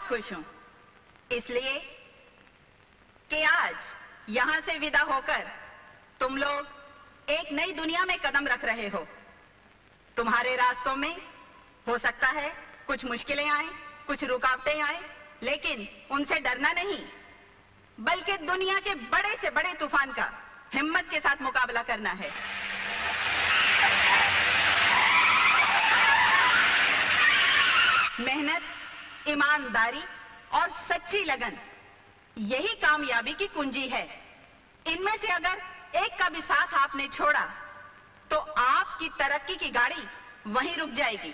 खुश हूं, इसलिए कि आज यहां से विदा होकर तुम लोग एक नई दुनिया में कदम रख रहे हो। तुम्हारे रास्तों में हो सकता है कुछ मुश्किलें आए, कुछ रुकावटें आए, लेकिन उनसे डरना नहीं, बल्कि दुनिया के बड़े से बड़े तूफान का हिम्मत के साथ मुकाबला करना है। मेहनत, ईमानदारी और सच्ची लगन, यही कामयाबी की कुंजी है। इनमें से अगर एक का भी साथ आपने छोड़ा तो आपकी तरक्की की गाड़ी वहीं रुक जाएगी।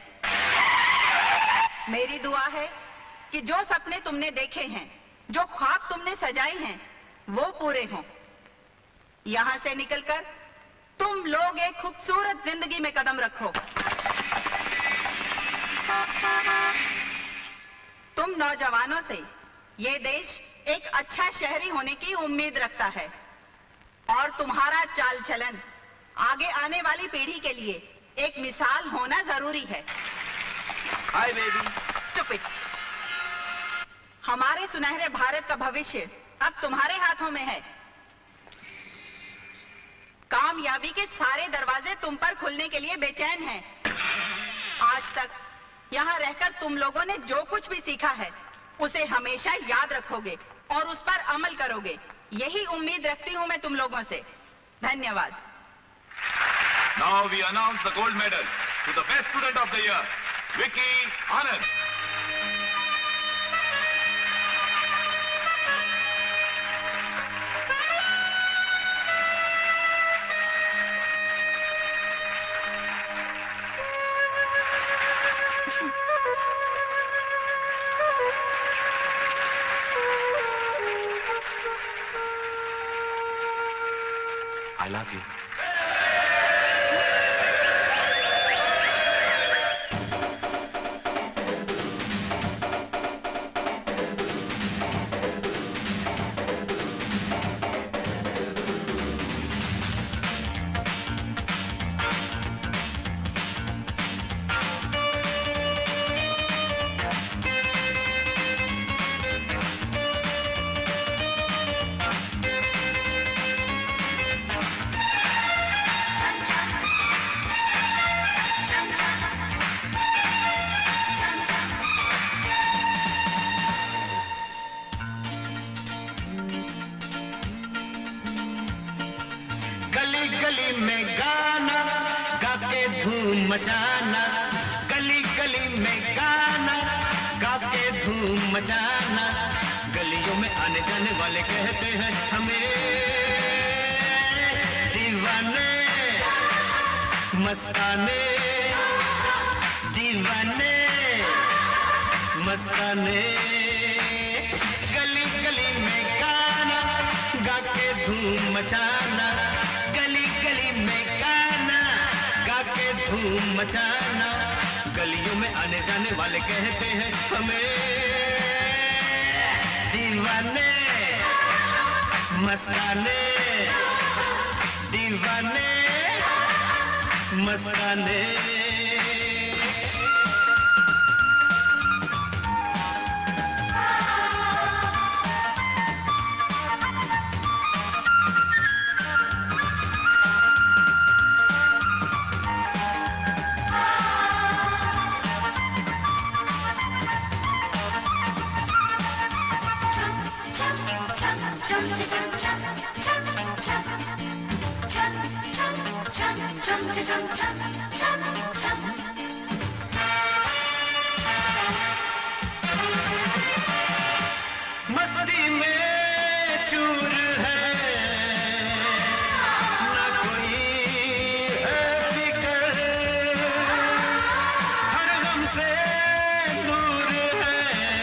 मेरी दुआ है कि जो सपने तुमने देखे हैं, जो ख्वाब तुमने सजाए हैं, वो पूरे हों। यहां से निकलकर तुम लोग एक खूबसूरत जिंदगी में कदम रखो। तुम नौजवानों से ये देश एक अच्छा शहरी होने की उम्मीद रखता है और तुम्हारा चाल चलन आगे आने वाली पीढ़ी के लिए एक मिसाल होना जरूरी है। Hi baby. स्टूपिड। हमारे सुनहरे भारत का भविष्य अब तुम्हारे हाथों में है। कामयाबी के सारे दरवाजे तुम पर खुलने के लिए बेचैन हैं। आज तक यहाँ रहकर तुम लोगों ने जो कुछ भी सीखा है उसे हमेशा याद रखोगे और उस पर अमल करोगे, यही उम्मीद रखती हूँ मैं तुम लोगों से। धन्यवाद। Now we announce the gold medal to the best student of the year, Vicky Anand. I love you. मचाना, गली गली में गाना, गा के धूम मचाना। गलियों में आने जाने वाले कहते हैं हमें दीवाने, मस्ताने, दीवाने, मस्ताने। गली गली में गाना, गा के धूम मचाना, गली गली में गाना, गा के धूम मचाना। गलियों में आने जाने वाले कहते हैं हमें दीवाने, मस्ताने, दीवाने, मस्ताने। मस्ती में चूर है, ना कोई है फिकर, हर गम से दूर है,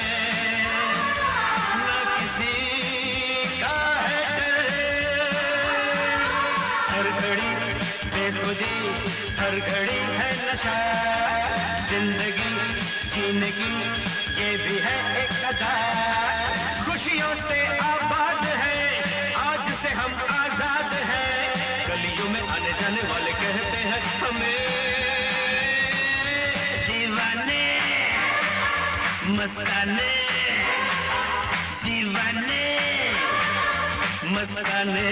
ना किसी का है डर। हर घड़ी बेखुदी, हर घड़ी है नशा, जिंदगी जीने की ये भी है एक अदा। खुशियों से आबाद है, आज से हम आजाद हैं। गलियों में आने जाने वाले कहते हैं हमें दीवाने, मस्ताने, मस्ताने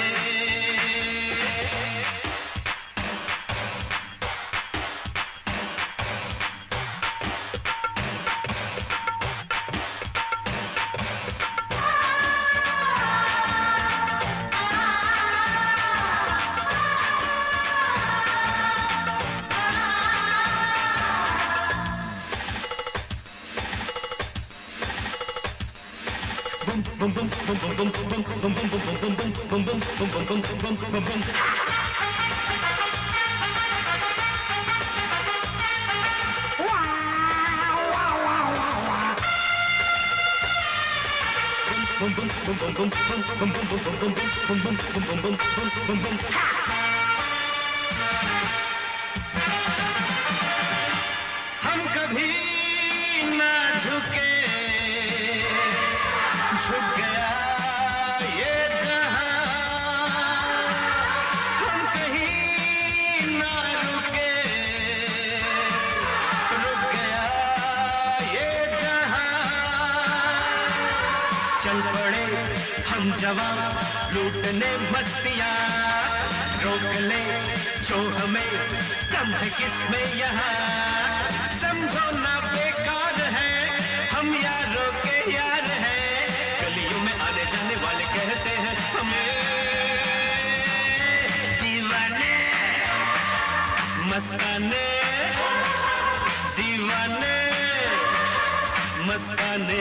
हम कभी ना झुके झुक गया ये जहां हम कहीं ना रुके रुक गया ये जहां चल पड़े हम जवां लूटने मस्तियां रोक ले जो हमें कम है किसमें यहाँ समझो ना बेकार है हम यारों के यार हैं गलियों में आने जाने वाले कहते हैं हमें दीवाने मस्ताने दीवाने मस्ताने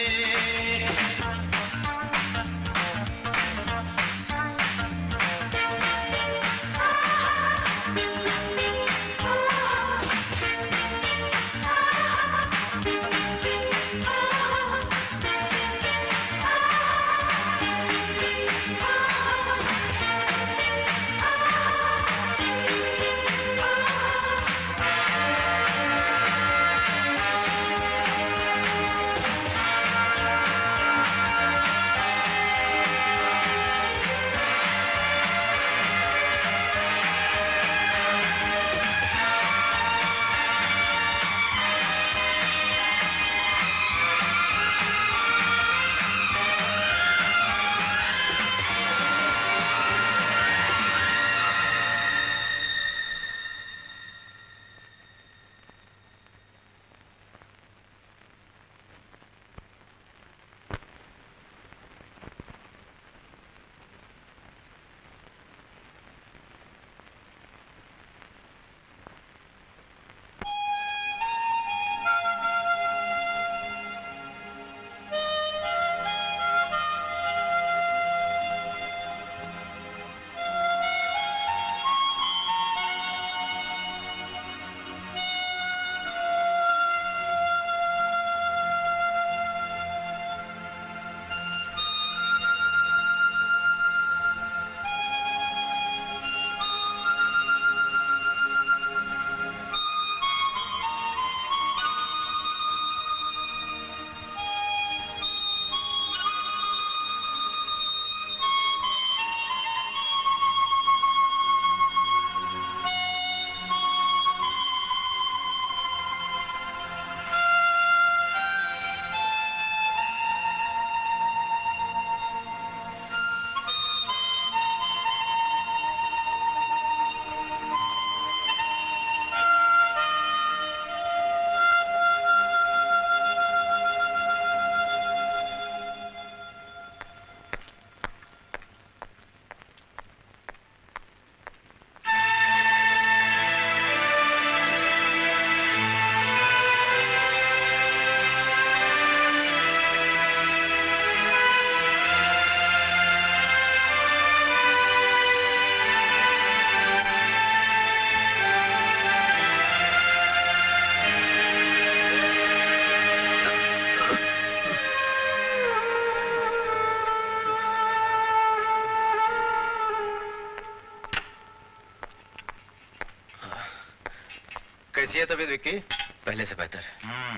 कैसी है तबीयत विक्की? पहले से बेहतर है।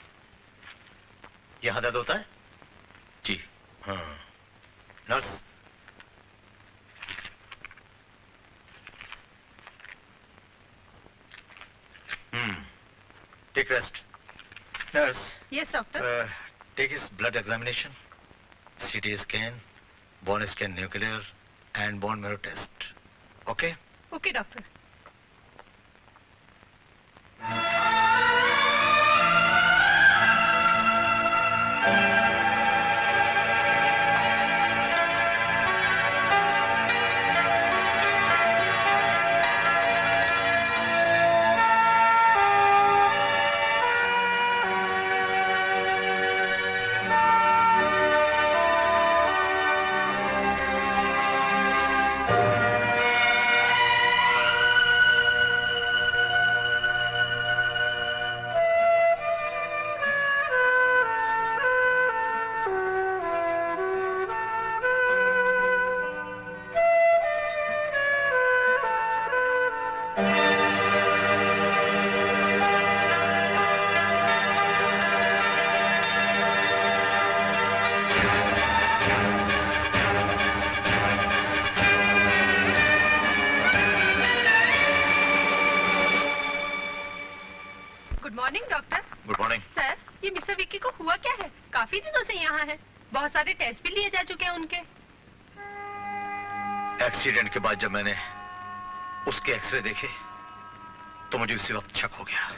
यहाँ दर्द होता है? जी। हाँ। Nurse. Take rest. Nurse. Yes doctor. Take his blood examination, CT scan, bone scan nuclear and bone marrow test. Okay? Okay doctor. Accident के बाद जब मैंने उसके एक्सरे देखे तो मुझे उसी वक्त शक हो गया.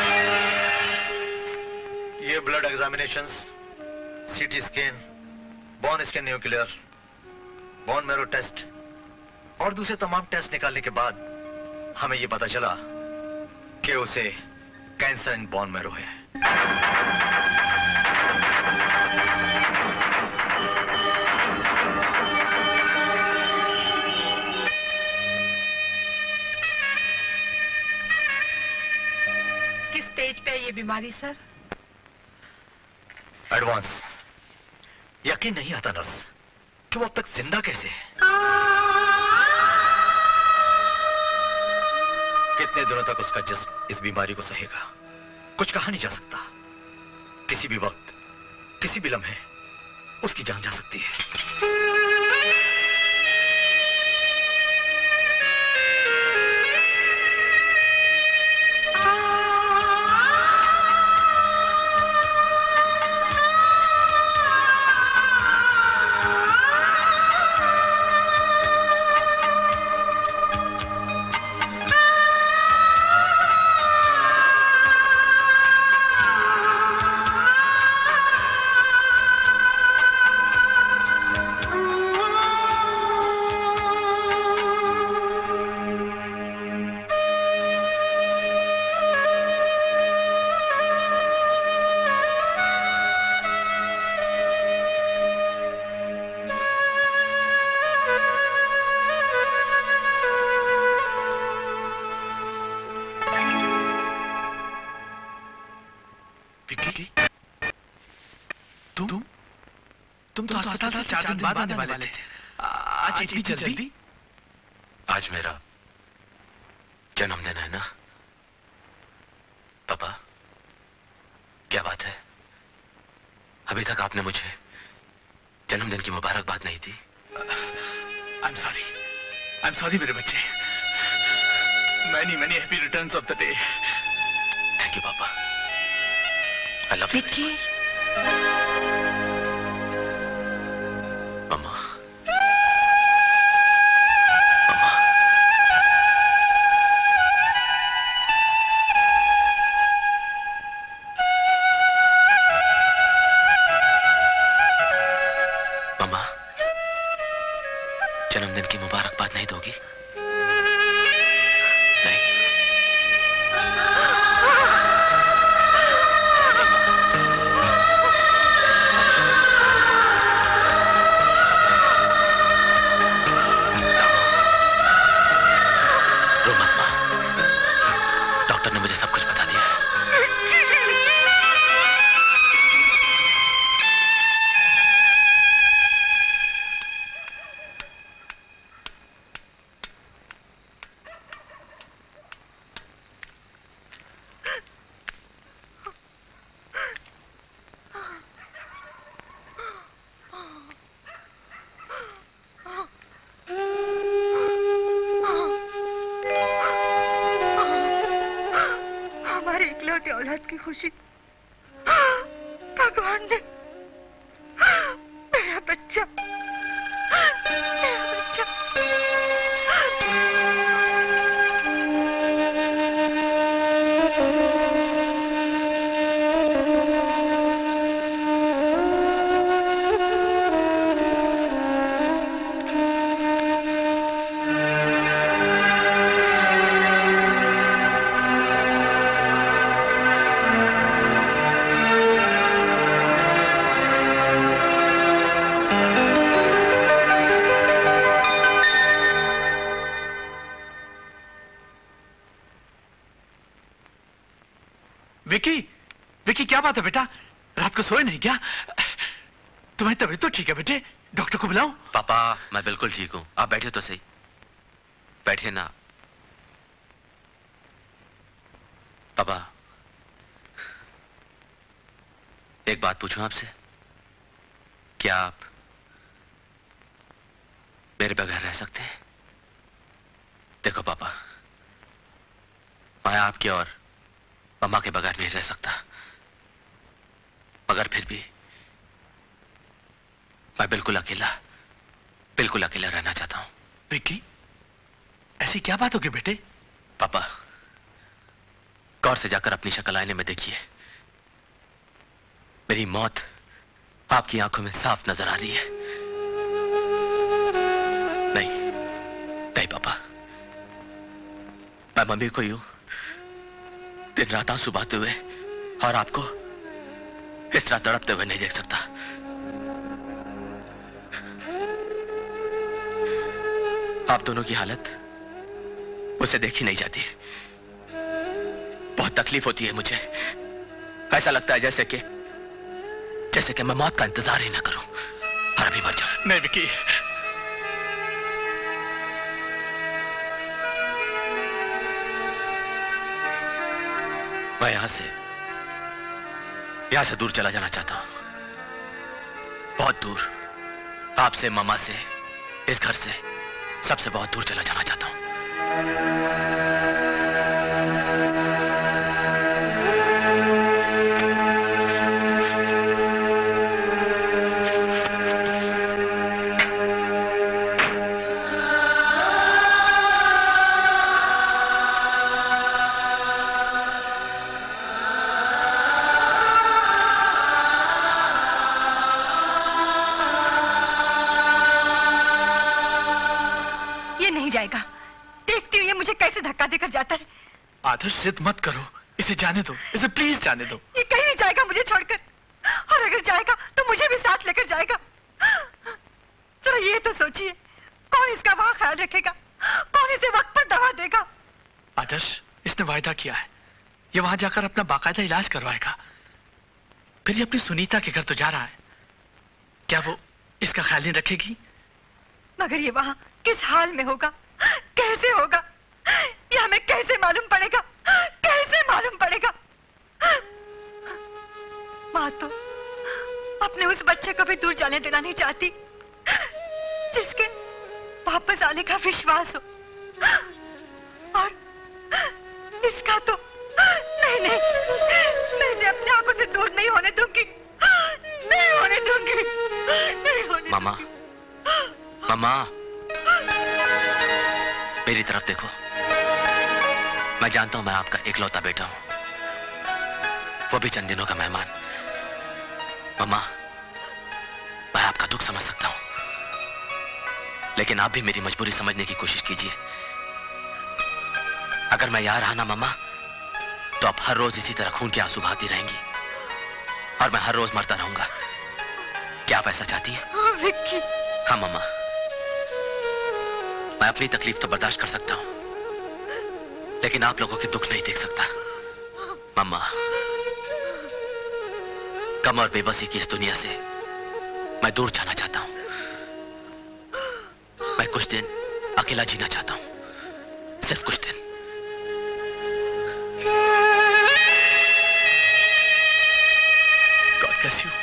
ये blood examinations, CT scan, bone scan nuclear, bone marrow test और दूसरे तमाम टेस्ट निकालने के बाद हमें ये पता चला कि उसे कैंसर इन बोन मैरो है. स्टेज पे ये बीमारी सर? एडवांस. यकीन नहीं आता नर्स कि वो अब तक जिंदा कैसे है. कितने दिनों तक उसका जिस्म इस बीमारी को सहेगा कुछ कहा नहीं जा सकता. किसी भी वक्त, किसी भी लम्हे उसकी जान जा सकती है. बाद आने वाले थे. आज इतनी जल्दी? आज मेरा जन्मदिन है ना पापा. क्या बात है, अभी तक आपने मुझे जन्मदिन की मुबारकबाद नहीं दी. I'm sorry मेरे बच्चे. Many happy returns of the day. Thank you पापा. I love you. विक्की. जन्मदिन की मुबारकबाद नहीं दोगी? रो मत मां, डॉक्टर ने मुझे सब कुछ बता दिया है. औलाद की खुशी भगवान ने मेरा बच्चा विकी, विकी क्या बात है बेटा? रात को सोए नहीं क्या? तुम्हारी तबीयत तो ठीक है बेटे? डॉक्टर को बुलाऊं? पापा मैं बिल्कुल ठीक हूं, आप बैठे तो सही। बैठे ना पापा। एक बात पूछूं आपसे, क्या आप मेरे बगैर रह सकते हैं? देखो पापा, मैं आपके और मम्मा के बगैर नहीं रह सकता, मगर फिर भी मैं बिल्कुल अकेला रहना चाहता हूं। विकी, ऐसी क्या बात होगी बेटे? पापा गौर से जाकर अपनी शक्ल आईने में देखिए, मेरी मौत आपकी आंखों में साफ नजर आ रही है। नहीं पापा, मैं मम्मी को यूं दिन रात आंसू बहाते हुए और आपको इस तरह तड़पते हुए नहीं देख सकता। आप दोनों की हालत मुझसे देखी नहीं जाती। बहुत तकलीफ होती है मुझे। ऐसा लगता है जैसे कि मैं मौत का इंतजार ही ना करूं और अभी मर जाऊं। नहीं विकी, मैं यहां से दूर चला जाना चाहता हूं, बहुत दूर, आपसे, मम्मा से, इस घर से, सबसे बहुत दूर चला जाना चाहता हूं। जाएगा। देखती हूँ ये मुझे कैसे धक्का देकर जाता है। आदर्श जिद मत करो, इसे जाने दो, इसे प्लीज जाने दो। ये कहीं नहीं जाएगा मुझे छोड़कर, और अगर जाएगा तो मुझे भी साथ लेकर जाएगा। जरा ये तो सोचिए, कौन इसका वहां ख्याल रखेगा, कौन इसे वक्त पर दवा देगा। आदर्श, इसने वायदा किया है, ये वहां जाकर अपना बाकायदा इलाज करवाएगा। फिर ये अपनी सुनीता के घर तो जा रहा है, क्या वो इसका ख्याल नहीं रखेगी? मगर ये वहां किस हाल में होगा, कैसे होगा, ये हमें कैसे मालूम पड़ेगा, कैसे मालूम पड़ेगा। माँ तो अपने उस बच्चे को भी दूर जाने देना नहीं चाहती जिसके वापस आने का विश्वास हो, और इसका तो नहीं, मैं इसे अपने आंखों से दूर नहीं होने दूंगी, नहीं होने दूंगी, नहीं होने। मामा, मामा, मेरी तरफ देखो। मैं जानता हूं मैं आपका इकलौता बेटा हूं, वो भी चंद दिनों का मेहमान। मामा, मैं आपका दुख समझ सकता हूं, लेकिन आप भी मेरी मजबूरी समझने की कोशिश कीजिए। अगर मैं यहां रहा ना मामा, तो आप हर रोज इसी तरह खून के आंसू बहाती रहेंगी और मैं हर रोज मरता रहूंगा। क्या आप ऐसा चाहती हैं? विक्की। हाँ मामा, मैं अपनी तकलीफ तो बर्दाश्त कर सकता हूं, लेकिन आप लोगों के दुख नहीं देख सकता। मम्मा, गम और बेबसी की इस दुनिया से मैं दूर जाना चाहता हूं। मैं कुछ दिन अकेला जीना चाहता हूं, सिर्फ कुछ दिन। God bless you.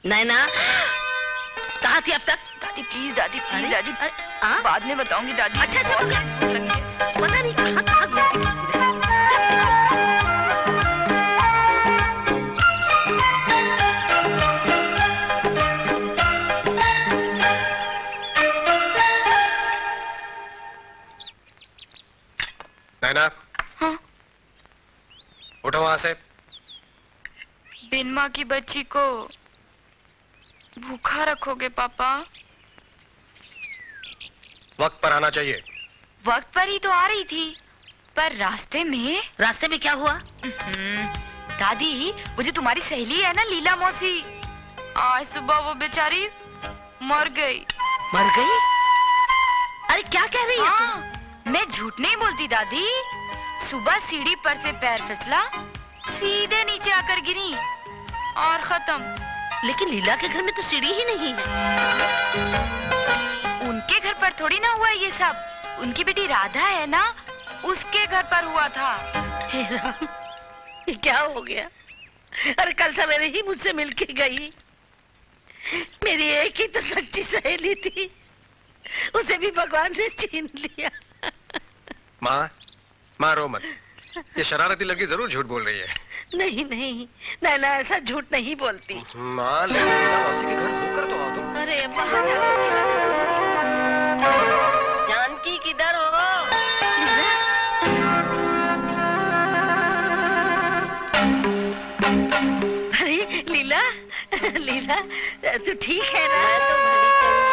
नैना कहाँ थी अब तक? दादी प्लीज, दादी प्लीज, दादी हाँ? बाद में बताऊंगी दादी। अच्छा अच्छा हो गया। पता नहीं कहाँ कहाँ घूमती फिरती रहती है। नैना, हाँ? उठो वहां से। बिन माँ की बच्ची को भूखा रखोगे पापा? वक्त पर आना चाहिए। वक्त पर ही तो आ रही थी, पर रास्ते में क्या हुआ? दादी, वो जो तुम्हारी सहेली है ना लीला मौसी, आज सुबह वो बेचारी मर गई। मर गई? अरे क्या कह रही है? हाँ, मैं झूठ नहीं बोलती दादी। सुबह सीढ़ी पर से पैर फिसला, सीधे नीचे आकर गिरी और खत्म। लेकिन लीला के घर में तो सीढ़ी ही नहीं है। उनके घर पर थोड़ी ना हुआ ये सब। उनकी बेटी राधा है ना, उसके घर पर हुआ था। हे राम, ये क्या हो गया? अरे कल सवेरे ही मुझसे मिलके गई। मेरी एक ही तो सच्ची सहेली थी, उसे भी भगवान ने छीन लिया। माँ रो मत। ये शरारती लड़की जरूर झूठ बोल रही है। नहीं नहीं, नैना ऐसा झूठ नहीं बोलती। माँ, लीला मौसी के घर होकर तो आओ तुम। अरे वहाँ जाकर जानकी किधर हो? अरे लीला, लीला तू ठीक है ना? मैं तो भली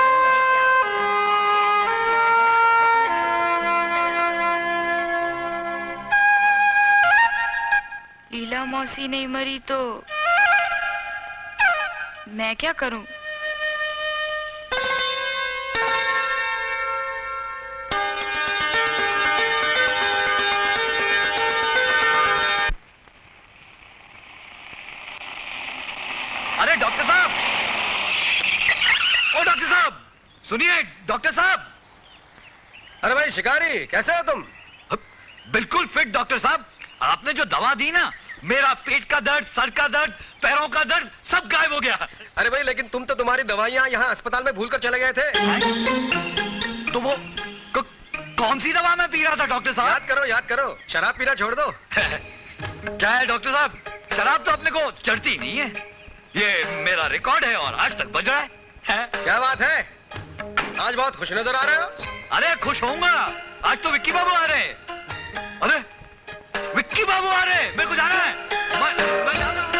लीला मौसी नहीं मरी तो मैं क्या करूं? अरे डॉक्टर साहब, ओ डॉक्टर साहब, सुनिए डॉक्टर साहब। अरे भाई शिकारी, कैसे हो तुम? बिल्कुल फिट डॉक्टर साहब। आपने जो दवा दी ना, मेरा पेट का दर्द, सर का दर्द, पैरों का दर्द सब गायब हो गया। अरे भाई, लेकिन तुम तो तुम्हारी दवाइयाँ यहाँ अस्पताल में भूलकर चले गए थे। तो वो कौन सी दवा मैं पी रहा था डॉक्टर साहब? याद करो, शराब पीना छोड़ दो। क्या है डॉक्टर साहब, शराब तो अपने को चढ़ती नहीं है। ये मेरा रिकॉर्ड है और आज तक बज रहा है। क्या बात है, आज बहुत खुश नजर आ रहे हो। अरे खुश होऊंगा, आज तो विक्की बाबू आ रहे हैं। अरे विक्की बाबू आ रहे हैं, मेरे को जाना है। मैं जाना हूं।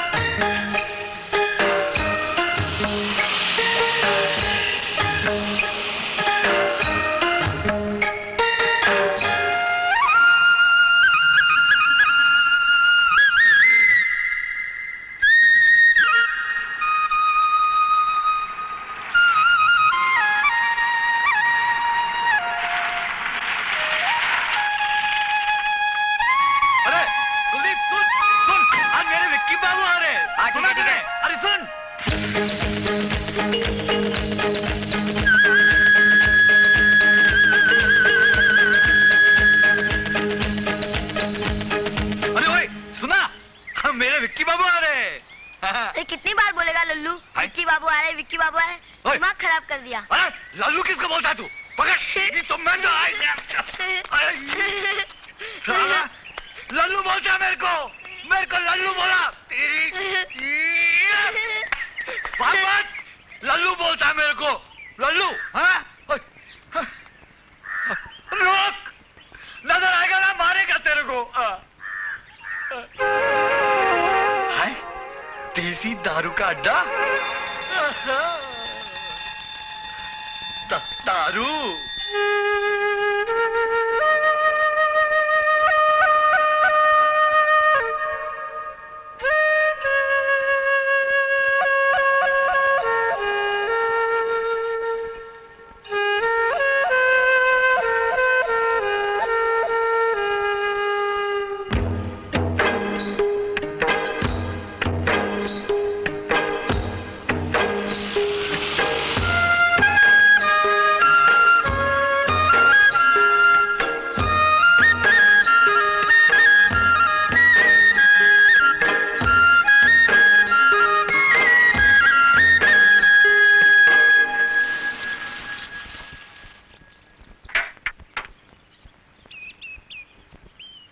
कितनी बार बोलेगा लल्लू? विक्की बाबू आ रहे, विक्की बाबू आ रहे, दिमाग खराब कर दिया। अरे लल्लू किसको बोलता है तू? पकड़, तो मैं तो लल्लू बोलता है मेरे को लल्लू बोला। तेरी बात लल्लू बोलता है मेरे को, लल्लू। हाँ रोक, नजर आएगा ना मारेगा तेरे को। हाय, देसी दारू का अड्डा। दारू।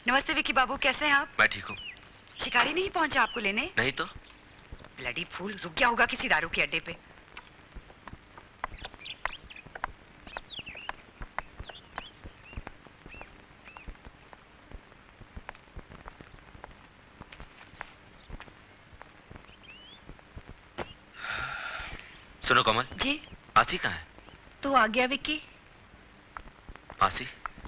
नमस्ते विक्की बाबू, कैसे हैं आप? मैं ठीक हूँ। शिकारी नहीं पहुंचा आपको लेने? नहीं तो। ब्लडी फूल, रुक गया होगा किसी दारू के अड्डे पे। सुनो कमल जी। आसी कहाँ है? तू आ गया विक्की? आसी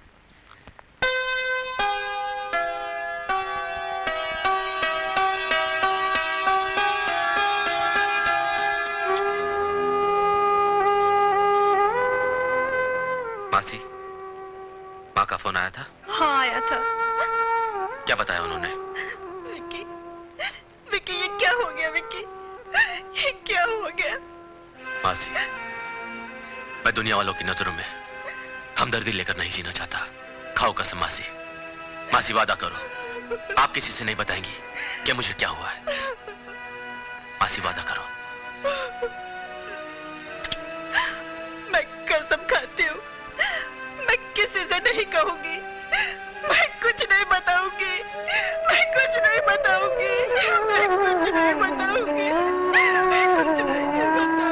मासी, माँ का फोन आया था? हाँ आया था। क्या बताया उन्होंने? विक्की, विक्की ये क्या हो गया विक्की? ये क्या हो गया? मासी, मैं दुनिया वालों की नजरों में हमदर्दी लेकर नहीं जीना चाहता। खाओ कसम मासी। मासी वादा करो, आप किसी से नहीं बताएंगी कि मुझे क्या हुआ है। मासी वादा करो। मैं कसम खाती हूँ, मैं किसी से नहीं कहूंगी, मैं कुछ नहीं बताऊंगी, मैं कुछ नहीं बताऊंगी, मैं कुछ नहीं बताऊंगी, मैं कुछ नहीं बताऊंगी।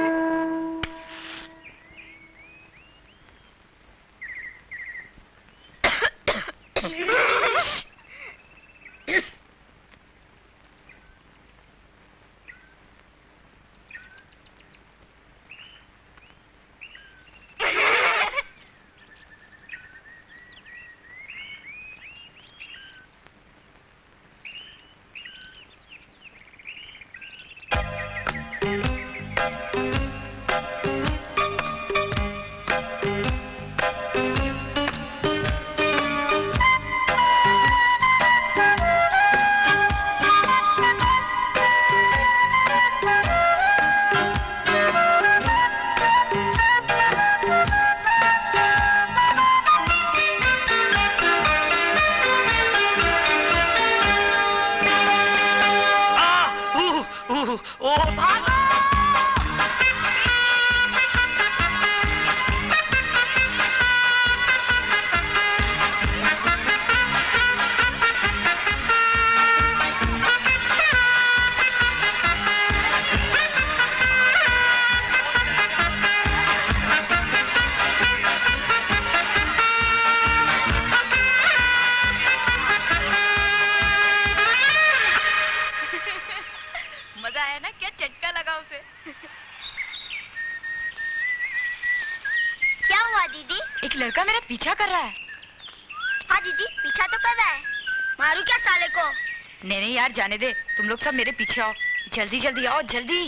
लड़का मेरा पीछा कर रहा है। हाँ दीदी, पीछा तो कर रहा है। मारू क्या साले को? नहीं नहीं यार, जाने दे। तुम लोग सब मेरे पीछे आओ, जल्दी जल्दी आओ, जल्दी।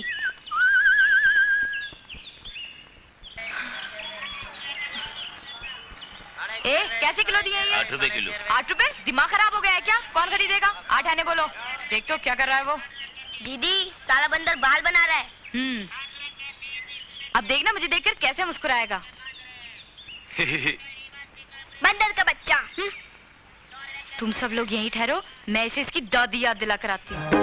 कैसे किलो दिए ये? 8 रुपए किलो। 8 रुपए? दिमाग खराब हो गया है क्या? कौन खरीदेगा? 8 आने बोलो। देख तो क्या कर रहा है वो। दीदी, साला बंदर बाल बना रहा है। अब देखना मुझे देखकर कैसे मुस्कुराएगा। बंदर का बच्चा। तुम सब लोग यहीं ठहरो, मैं इसे इसकी दादी याद दिला कर आती हूँ।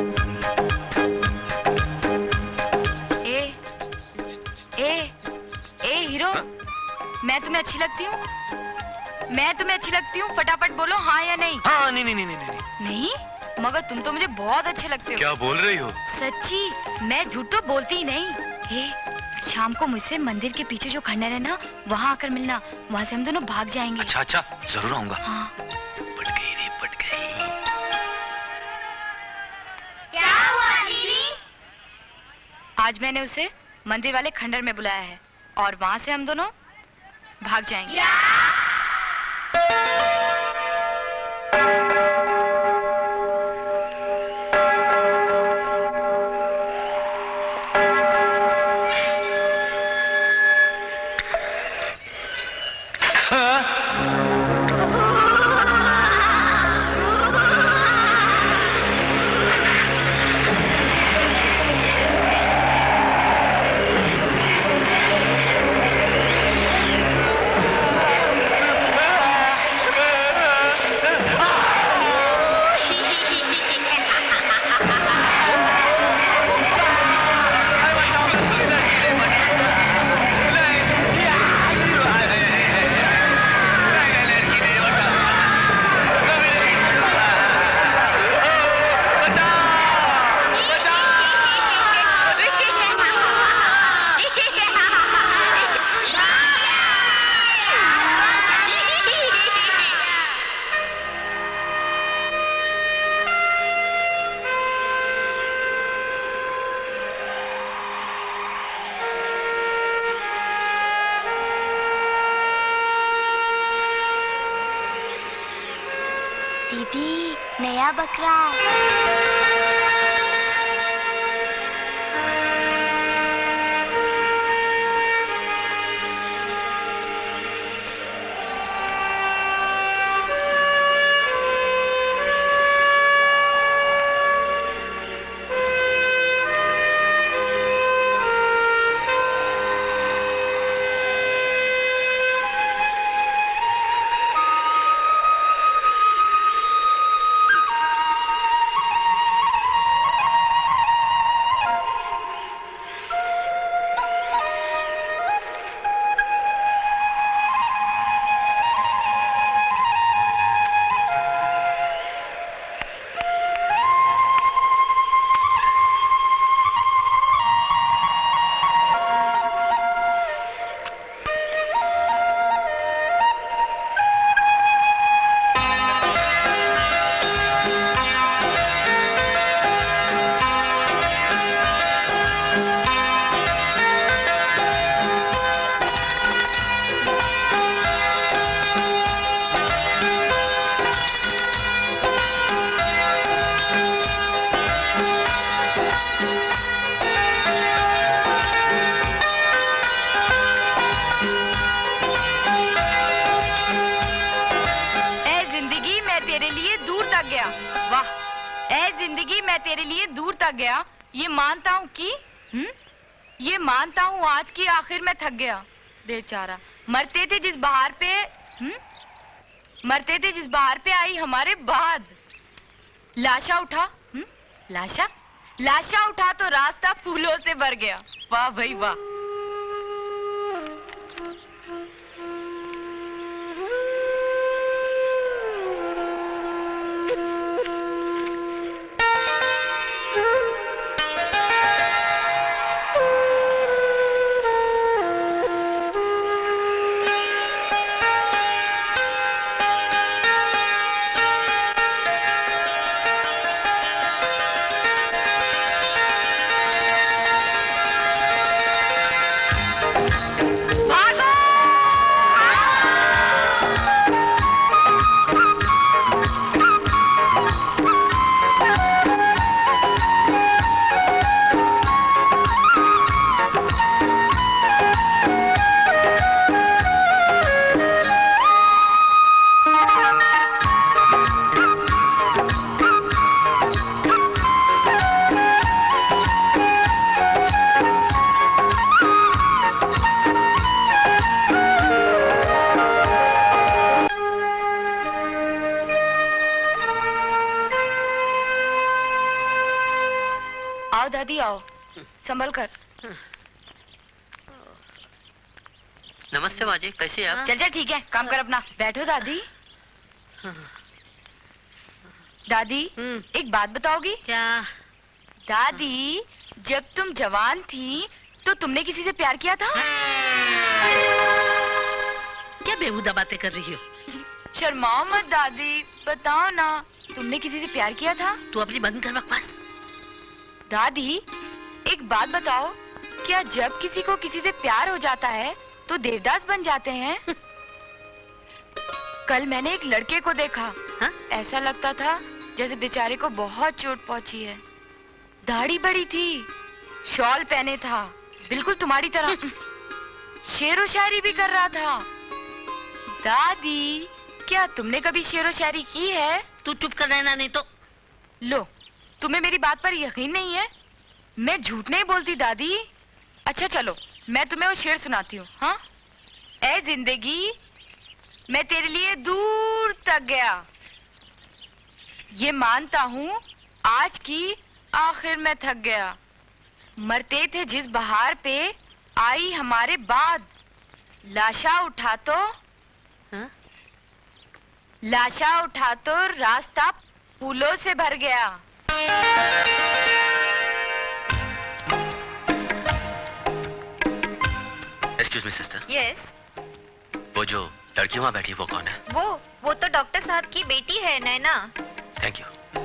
हीरो, मैं तुम्हें अच्छी लगती हूँ? मैं तुम्हें अच्छी लगती हूँ? फटाफट बोलो हाँ या नहीं। हाँ, नहीं। मगर तुम तो मुझे बहुत अच्छे लगते हो। क्या बोल रही हो? सच्ची, मैं झूठ तो बोलती ही नहीं। शाम को मुझसे मंदिर के पीछे जो खंडर है ना, वहाँ आकर मिलना। वहाँ से हम दोनों भाग जाएंगे। अच्छा, जरूर आऊंगा। हाँ। पट गई रे, पट गई। क्या हुआ दीदी? आज मैंने उसे मंदिर वाले खंडर में बुलाया है और वहाँ से हम दोनों भाग जाएंगे। दीदी नया बकरा। गया, ये मानता हूँ कि ये मानता हूँ आज की आखिर में थक गया। बेचारा मरते थे जिस बहार पे मरते थे जिस बहार पे आई हमारे बाद। लाशा उठा लाशा लाशा उठा तो रास्ता फूलों से भर गया। वाह भाई वाह। दादी आओ, संभल कर। नमस्ते माँ जी, कैसे हैं आप? चल चल ठीक है, काम कर अपना। बैठो दादी। दादी एक बात बताओगी? क्या? दादी जब तुम जवान थी तो तुमने किसी से प्यार किया था? क्या बेहुदा बातें कर रही हो? शर्माओ मत दादी, बताओ ना, तुमने किसी से प्यार किया था? तू अपनी बंद कर बकवास। दादी एक बात बताओ, क्या जब किसी को किसी से प्यार हो जाता है तो देवदास बन जाते हैं? कल मैंने एक लड़के को देखा। हा? ऐसा लगता था जैसे बेचारे को बहुत चोट पहुंची है। दाढ़ी बड़ी थी, शॉल पहने था, बिल्कुल तुम्हारी तरह। शेर व शायरी भी कर रहा था। दादी क्या तुमने कभी शेर व शायरी की है? तू चुप कर रहना, नहीं तो। लो, तुम्हें मेरी बात पर यकीन नहीं है? मैं झूठ नहीं बोलती दादी। अच्छा चलो मैं तुम्हें वो शेर सुनाती हूँ। हाँ? ऐ जिंदगी मैं तेरे लिए दूर तक गया, ये मानता हूँ आज की आखिर में थक गया। मरते थे जिस बहार पे आई हमारे बाद, लाशा उठा तो हा? लाशा उठा तो रास्ता फूलों से भर गया। Excuse me sister. यस। वो जो लड़की वहाँ बैठी वो कौन है? वो तो डॉक्टर साहब की बेटी है नैना। Thank you.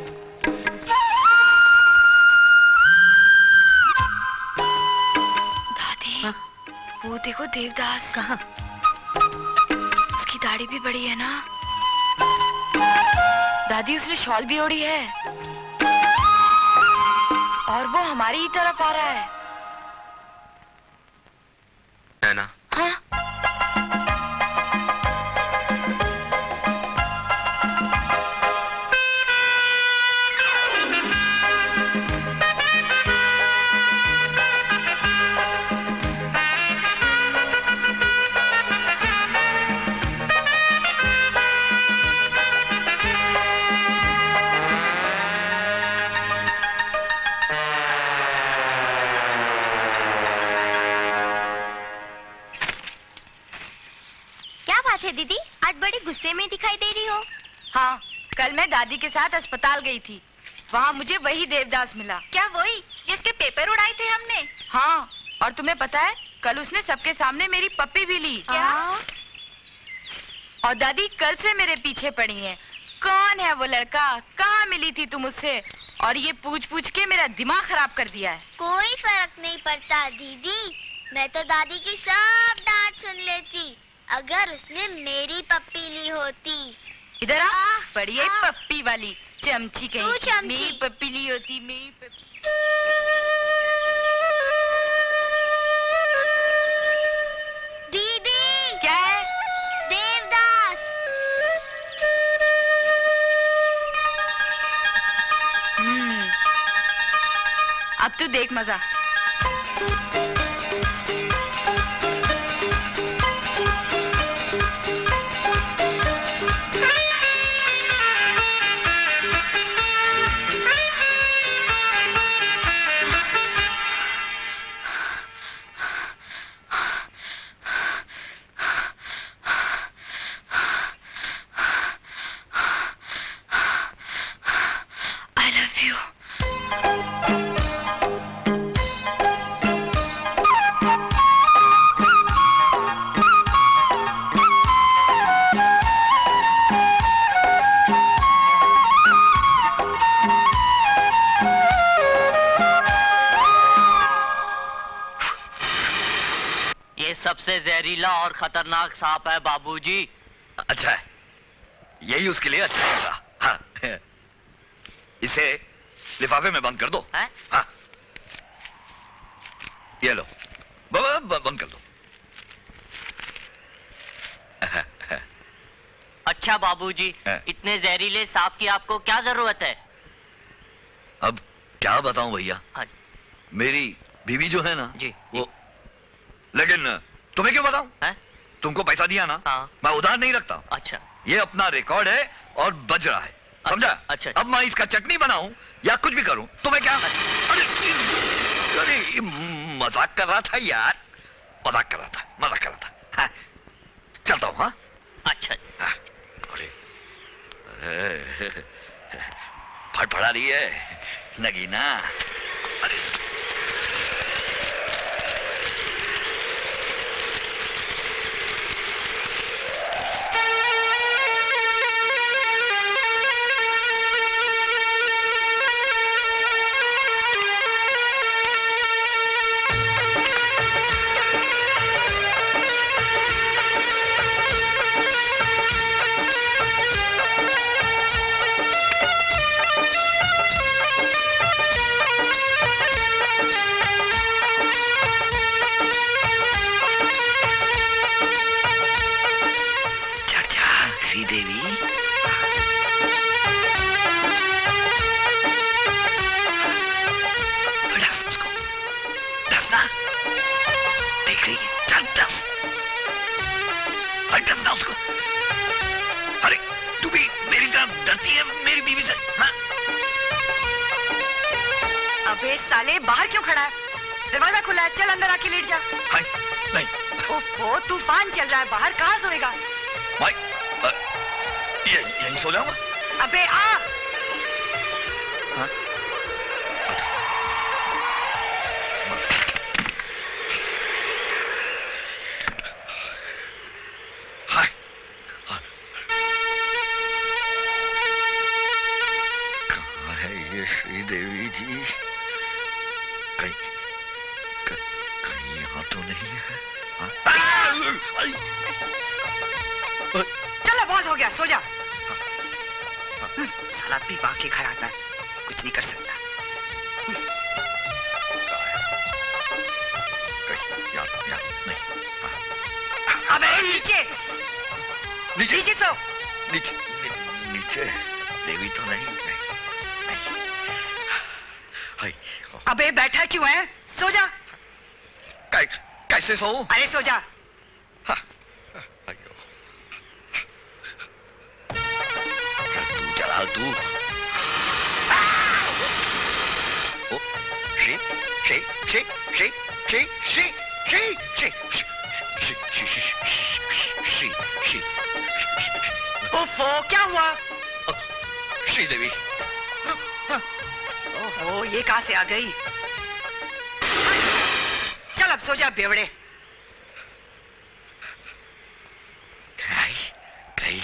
दादी हाँ? वो देखो देवदास। कहाँ? उसकी दाढ़ी भी बड़ी है ना। दादी उसने शॉल भी ओढ़ी है और वो हमारी ही तरफ आ रहा है। नैना। हाँ? दीदी, आज बड़ी गुस्से में दिखाई दे रही हो। हाँ, कल मैं दादी के साथ अस्पताल गई थी। वहाँ मुझे वही देवदास मिला। क्या वही जिसके पेपर उड़ाए थे हमने? हाँ, और तुम्हें पता है कल उसने सबके सामने मेरी पप्पी भी ली। क्या? और दादी कल से मेरे पीछे पड़ी है। कौन है वो लड़का, कहाँ मिली थी तुम उससे, और ये पूछ पूछ के मेरा दिमाग खराब कर दिया है। कोई फर्क नहीं पड़ता दीदी, मैं तो दादी की सब डांट सुन लेती अगर उसने मेरी पप्पी ली होती। इधर आ, बढ़िया पप्पी वाली चमची कहीं। मेरी पप्पी ली होती, मेरी पप्पी। दीदी। क्या है? देवदास। अब तू देख मजा। सबसे जहरीला और खतरनाक सांप है बाबूजी। अच्छा है, यही उसके लिए अच्छा होगा। हाँ, इसे लिफाफे में बंद कर दो। है? हाँ, ये लो, बंद कर दो। अच्छा बाबूजी, इतने जहरीले सांप की आपको क्या जरूरत है? अब क्या बताऊं भैया। हाँ। मेरी बीवी जो है ना जी, वो, लेकिन तुम्हें क्यों बताऊं? तुमको पैसा दिया ना। हाँ। मैं उधार नहीं रखता। अच्छा, ये अपना रिकॉर्ड है और बज रहा है, समझा? अच्छा। अब मैं इसका चटनी बनाऊं या कुछ भी करूं तुम्हें क्या? अरे मजाक कर रहा था यार, मजाक कर रहा था। हाँ, चलता हूं। हाँ, अच्छा। हाँ, फड़फड़ा रही है नगीना। अरे साले बाहर क्यों खड़ा है? दरवाजा खुला है, चल अंदर आके लेट जा। नहीं। ओहो, तूफान चल रहा है बाहर, कहाँ सोएगा? भाई, यहीं सो जाऊंगा। अबे आ। हाँ? कहाँ है ये श्रीदेवी जी? कहीं यहाँ तो नहीं है। चलो बहुत हो गया, सो जा। साला पीपा के घर आता है, कुछ नहीं कर सकता। अबे नीचे नीचे सो। नीचे देवी तो नहीं। अबे बैठा क्यों है? सो जा। कैसे सोऊं? अरे सो जा। चला तू। ओफो, क्या हुआ? श्रीदेवी। ओहो, ये कहां से आ गई? चल अब सो जा बेवड़े। गई।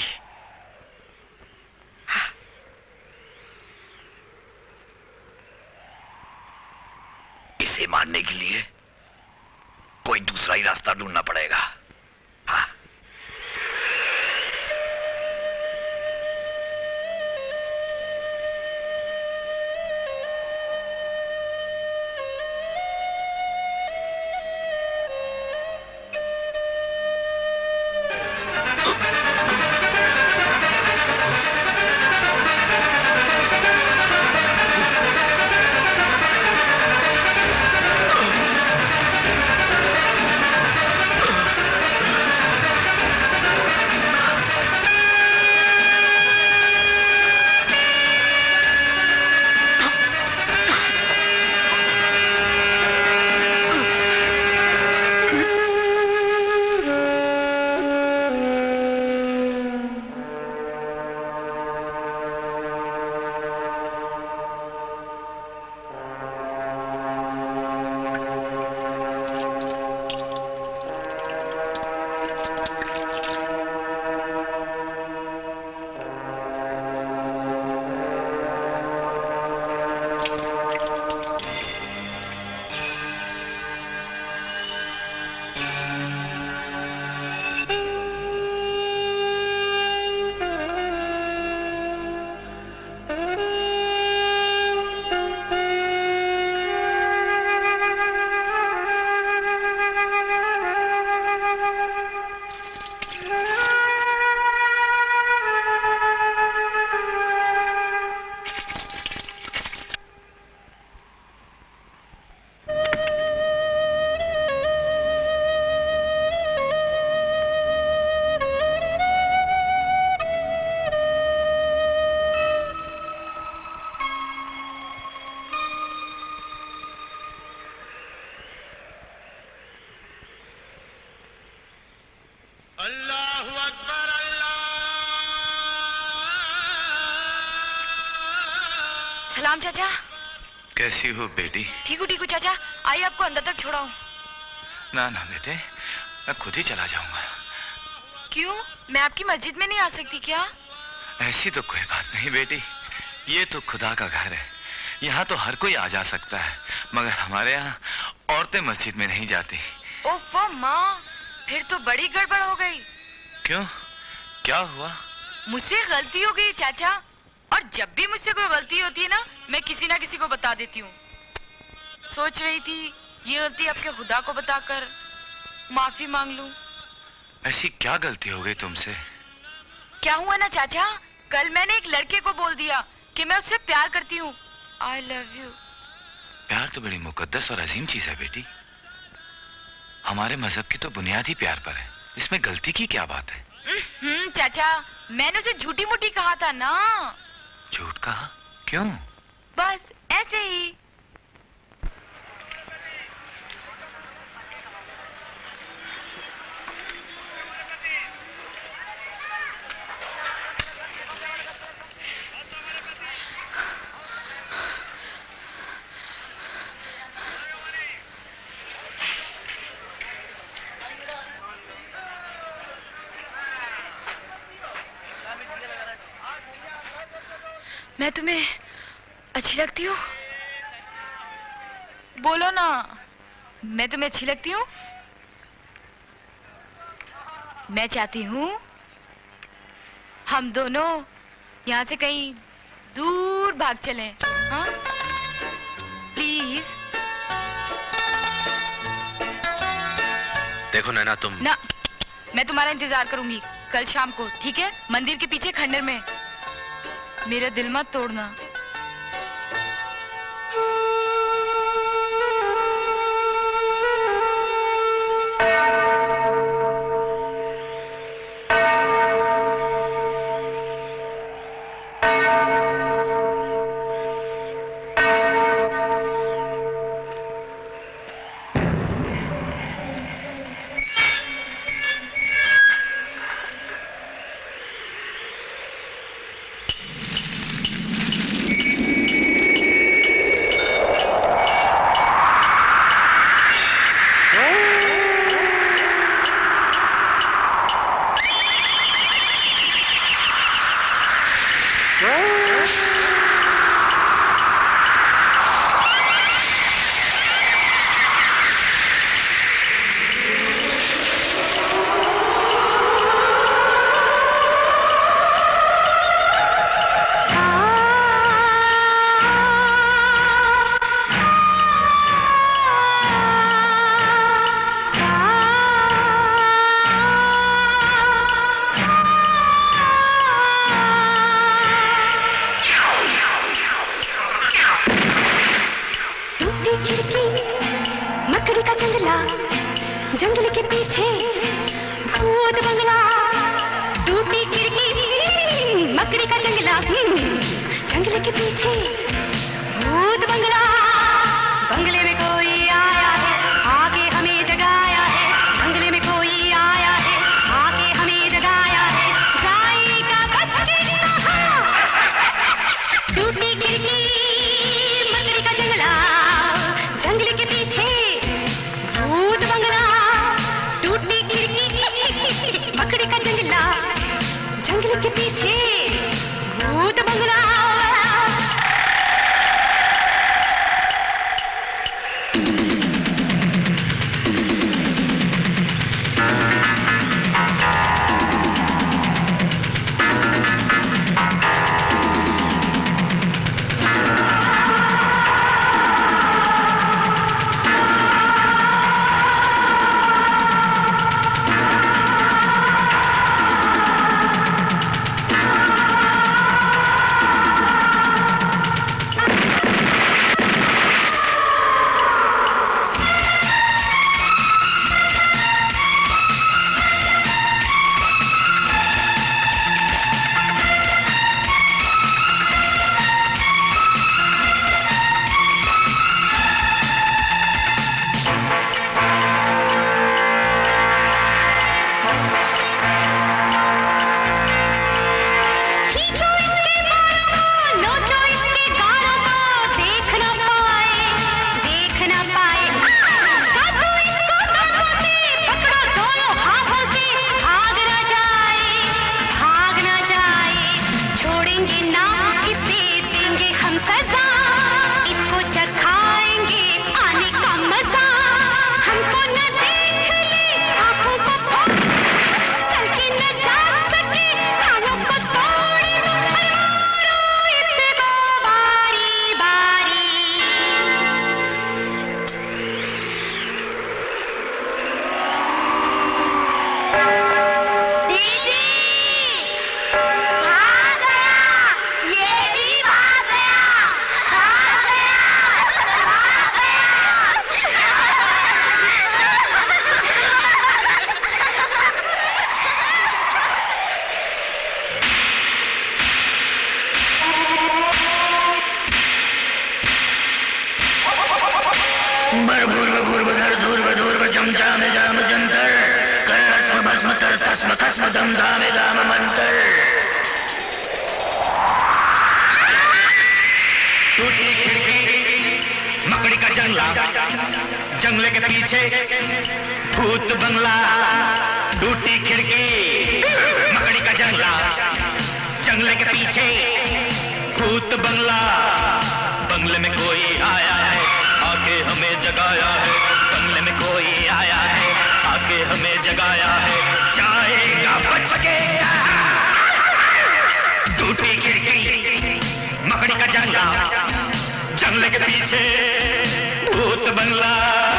इसे मारने के लिए कोई दूसरा ही रास्ता ढूंढना पड़ेगा। हाँ। सलाम चाचा। कैसी हो बेटी? ठीक हूँ चाचा, आइए आपको अंदर तक छोड़ाऊं। ना ना बेटे, मैं खुद ही चला जाऊंगा। क्यों, मैं आपकी मस्जिद में नहीं आ सकती क्या? ऐसी तो कोई बात नहीं बेटी, ये तो खुदा का घर है, यहाँ तो हर कोई आ जा सकता है, मगर हमारे यहाँ औरतें मस्जिद में नहीं जाती। ओफो माँ, फिर तो बड़ी गड़बड़ हो गई। क्यों, क्या हुआ? मुझसे गलती हो गई चाचा, और जब भी मुझसे कोई गलती होती है ना, मैं किसी ना किसी को बता देती हूँ। सोच रही थी ये गलती आपके खुदा को बताकर माफी मांग लूं। ऐसी क्या गलती हो गई तुमसे? क्या हुआ ना चाचा, कल मैंने एक लड़के को बोल दिया कि मैं उससे प्यार करती हूँ। I love you. प्यार तो बड़ी मुकद्दस और अजीम चीज है बेटी। हमारे मजहब की तो बुनियाद ही प्यार पर है, इसमें गलती की क्या बात है? चाचा, मैंने उसे झूठी मूठी कहा था ना। झूठ कहा? क्यों? बस ऐसे ही। मैं तुम्हें अच्छी लगती हूँ? बोलो ना, मैं तुम्हें अच्छी लगती हूँ? मैं चाहती हूँ हम दोनों यहाँ से कहीं दूर भाग चलें, हाँ? प्लीज। देखो नैना तुम ना, मैं तुम्हारा इंतजार करूंगी कल शाम को, ठीक है? मंदिर के पीछे खंडर में। मेरा दिल मत तोड़ना। जंगल के पीछे भूत बंगला, टूटी खिड़की, मकड़ी का जंगला। जंगल के पीछे भूत बंगला, बंगले में कोई आया है, आके हमें जगाया है। बंगले में कोई आया है, आके हमें जगाया है। गाय का बच के कहा, टूटी खिड़की, मकड़ी का जंगला। जंगल के पीछे भूत बंगला, टूटी खिड़की, मकड़ी का जंगला। जंगल के पीछे भूत बंगला। जंगल के पीछे भूत बंगला, टूटी खिड़की, मकड़ी का जंगला। जंगल के पीछे भूत बंगला, बंगले में कोई आया है, आके हमें जगाया है। बंगले में कोई आया है, आके हमें जगाया है। जाएगा बच के, टूटी खिड़की, जंगला, जंगले के पीछे भूत बंगला।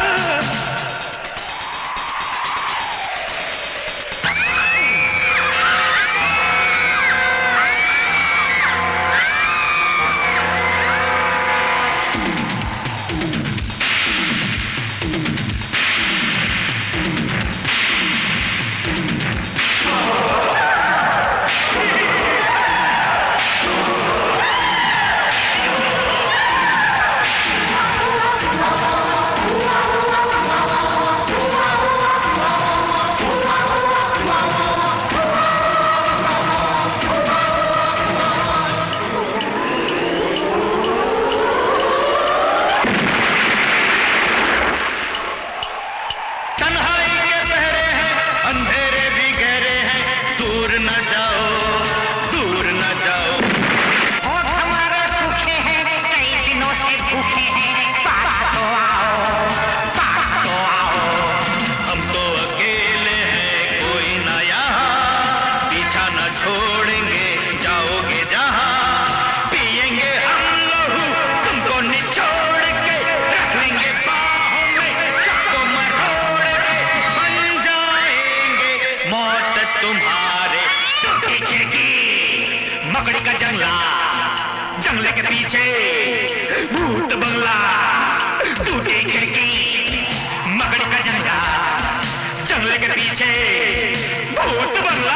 जंगले के पीछे भूत बंगला, टूटी खिड़की, मकड़ी का जंगला, जंगले के पीछे भूत बंगला।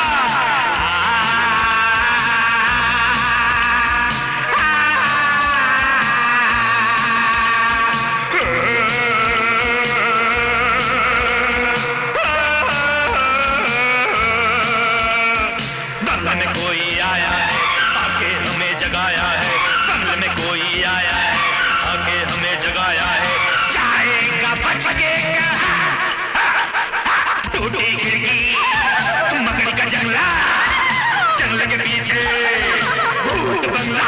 बंगले में कोई आया है, आके हमें जगाया है। बंगले में कोई आया है, आके हमें जगाया है। जाएगा बच के टूटी खिड़की, मकड़ी का जंगला, जंगले के पीछे भूत बंगला।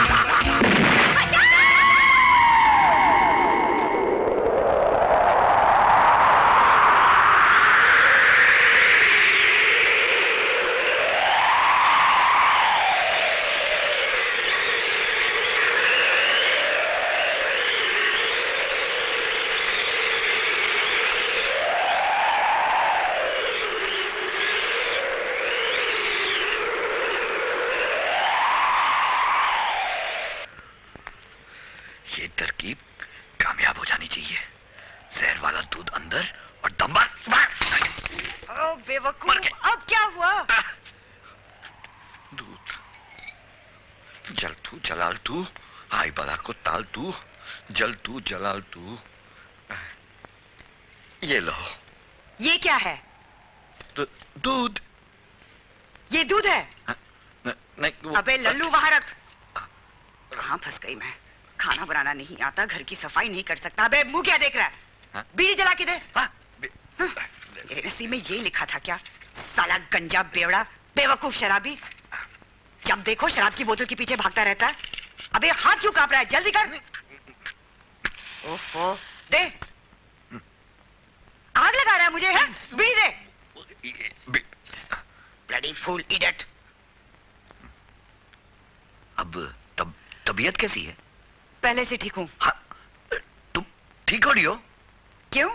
ये तरकीब कामयाब हो जानी चाहिए। जहर वाला दूध अंदर और दम बाहर। ओ बेवकूफ, अब क्या हुआ? दूध जल तू जलाल तू, आई बला को ताल तू, जल तू जलाल तू। ये लो। ये क्या है? दूध। ये दूध है? नहीं। अबे लल्लू वहां रख। कहाँ फंस गई मैं? खाना बनाना नहीं आता, घर की सफाई नहीं कर सकता। अबे मुंह क्या देख रहा है? बीड़ी जला के दे। मेरे नसीब में ये लिखा था क्या? साला गंजा बेवड़ा, बेवकूफ शराबी। जब देखो शराब की बोतल के पीछे भागता रहता है। अबे हाथ क्यों कांप रहा है? जल्दी कर। ओहो, दे। आग लगा रहा है मुझे, है? बीड़ी दे। Bloody fool idiot. अब तबीयत कैसी है? पहले से ठीक हूँ। तुम ठीक हो रही हो? क्यों?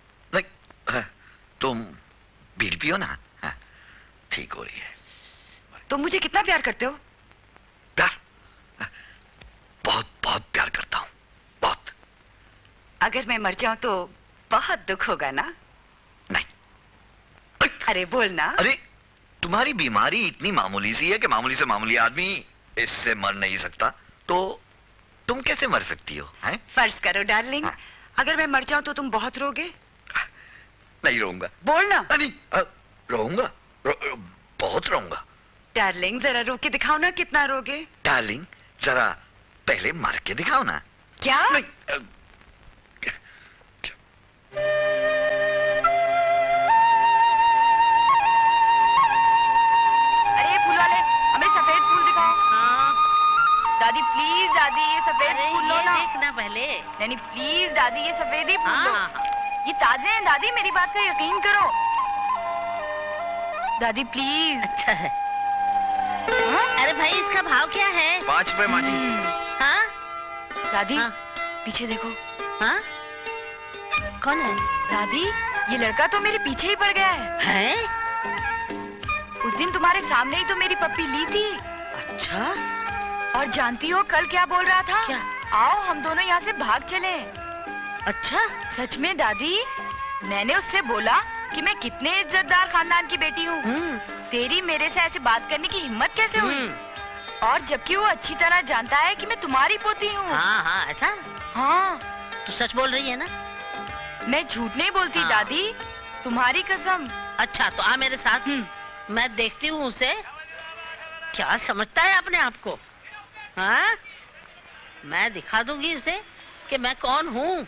तुम बीड़ी पियो ना, ठीक हो रही है। तुम मुझे कितना प्यार करते हो? प्यार? बहुत बहुत प्यार करता हूँ, बहुत। अगर मैं मर जाऊं तो बहुत दुख होगा ना? नहीं। अरे बोलना। अरे तुम्हारी बीमारी इतनी मामूली सी है कि मामूली से मामूली आदमी इससे मर नहीं सकता, तो तुम कैसे मर सकती हो? हैं? फर्ज करो डार्लिंग, अगर मैं मर जाऊं तो तुम बहुत रोगे? नहीं रोऊंगा। बोलना। नहीं, रोऊंगा, बहुत रोऊंगा। डार्लिंग जरा रो के दिखाओ ना कितना रोगे। डार्लिंग जरा पहले मर के दिखाओ ना। क्या? अरे फूल वाले, हमें सफेद फूल दिखाओ। हाँ दादी प्लीज, दादी ये सफेद फूल लो ना। देखना पहले। नहीं प्लीज दादी, ये सफेद ही फूल लो। हाँ। ये ताजे हैं दादी, मेरी बात का यकीन करो। दादी प्लीज। अच्छा है। हाँ? अरे भाई भाई इसका भाव क्या है? 5 रुपए माँ जी। हाँ? दादी पीछे देखो। हाँ? कौन है? दादी ये लड़का तो मेरे पीछे ही पड़ गया है। उस दिन तुम्हारे सामने ही तो मेरी पप्पी ली थी। अच्छा? और जानती हो कल क्या बोल रहा था? क्या? आओ हम दोनों यहाँ से भाग चलें। अच्छा? सच में दादी, मैंने उससे बोला कि मैं कितने इज्जतदार खानदान की बेटी हूँ, तेरी मेरे से ऐसे बात करने की हिम्मत कैसे हुई? और जबकि वो अच्छी तरह जानता है कि मैं तुम्हारी पोती हूँ। हाँ हाँ ऐसा? हाँ। तू सच बोल रही है ना? मैं झूठ नहीं बोलती दादी, तुम्हारी कसम। अच्छा तो आ मेरे साथ, मैं देखती हूँ उसे क्या समझता है अपने आप को। हाँ? मैं दिखा दूंगी उसे कि मैं कौन हूँ।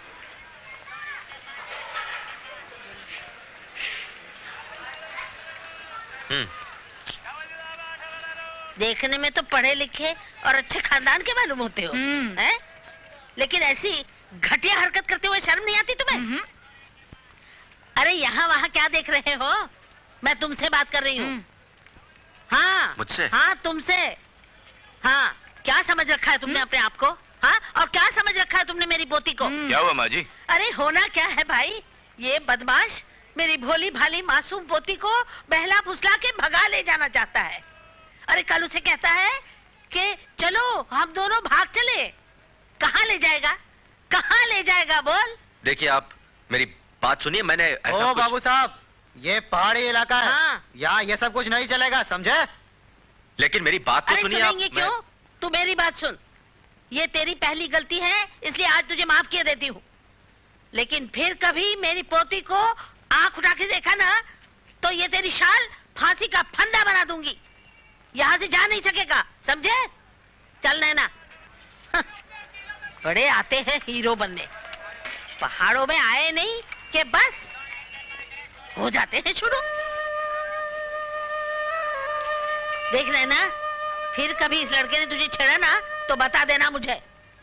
देखने में तो पढ़े लिखे और अच्छे खानदान के मालूम होते हो, हैं? लेकिन ऐसी घटिया हरकत करते हुए शर्म नहीं आती तुम्हें? अरे यहाँ वहाँ क्या देख रहे हो? मैं तुमसे बात कर रही हूँ। हाँ मुझसे? हाँ तुमसे। हाँ क्या समझ रखा है तुमने अपने आप को? हाँ और क्या समझ रखा है तुमने मेरी पोती को? क्या हुआ माँ जी? अरे होना क्या है भाई, ये बदमाश मेरी भोली भाली मासूम पोती को बहला फुसला के भगा ले जाना चाहता है। अरे कल उसे कहता है कि चलो हम दोनों भाग चले। कहाँ ले जाएगा? कहाँ ले जाएगा बोल? देखिए आप मेरी बात सुनिए, मैंने ऐसा ओ बाबू साहब, ये पहाड़ी इलाका है। हाँ। यहाँ ये सब कुछ नहीं चलेगा, समझे? लेकिन मेरी बात तो अरे सुनिए आप। सुनेंगे क्यों? तू मेरी बात सुन। ये तेरी पहली गलती है, इसलिए आज तुझे माफ किए देती हूँ। लेकिन फिर कभी मेरी पोती को आंख उठा के देखा ना तो ये तेरी शाल फांसी का फंदा बना दूंगी। यहाँ से जा नहीं सकेगा, समझे? चल नैना। बड़े आते हैं हीरो बनने, पहाड़ों में आए नहीं कि बस हो जाते हैं शुरू। देख नैना, फिर कभी इस लड़के ने तुझे छेड़ा ना तो बता देना मुझे।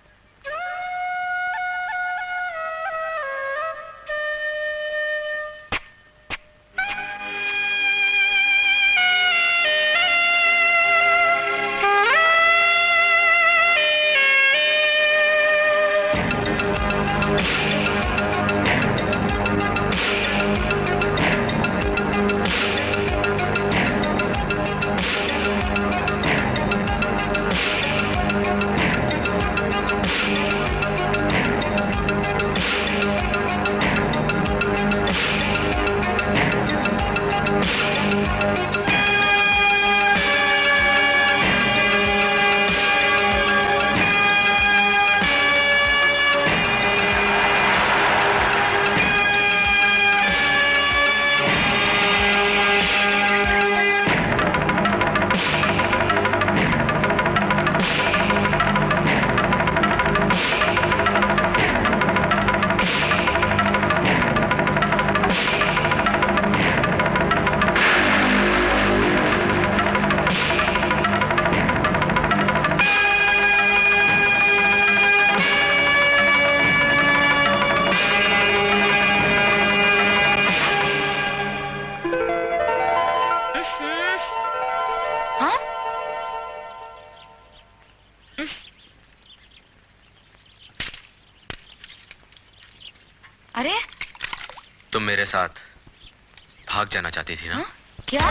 अरे तुम मेरे साथ भाग जाना चाहती थी ना? क्या?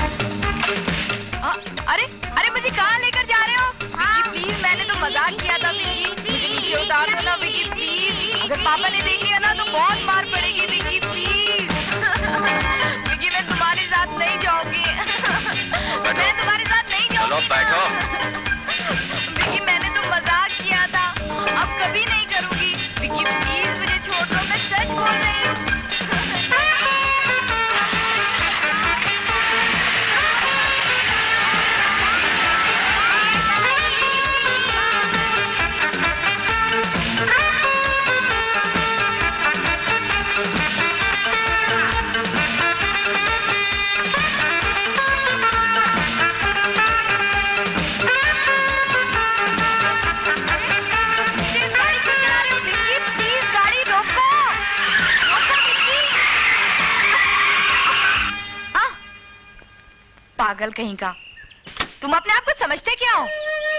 अरे अरे मुझे कहाँ लेकर जा रहे हो? विकी प्लीज, मैंने तो मजाक किया था। विकी मुझे नीचे उतार दो ना विकी प्लीज। अगर पापा ने देख लिया ना तो बहुत मार पड़ेगी विकी प्लीज। विकी मैं तुम्हारे साथ नहीं जाऊंगी। मैं तुम्हारे साथ नहीं जाऊंगी। चलो बैठो। विकी मैंने तो मजाक किया था, अब कभी नहीं करूंगी। विकी प्लीज मुझे छोड़ दो, मैं सच बोल रही हूँ। पागल कहीं का। तुम अपने आप को समझते क्या हो?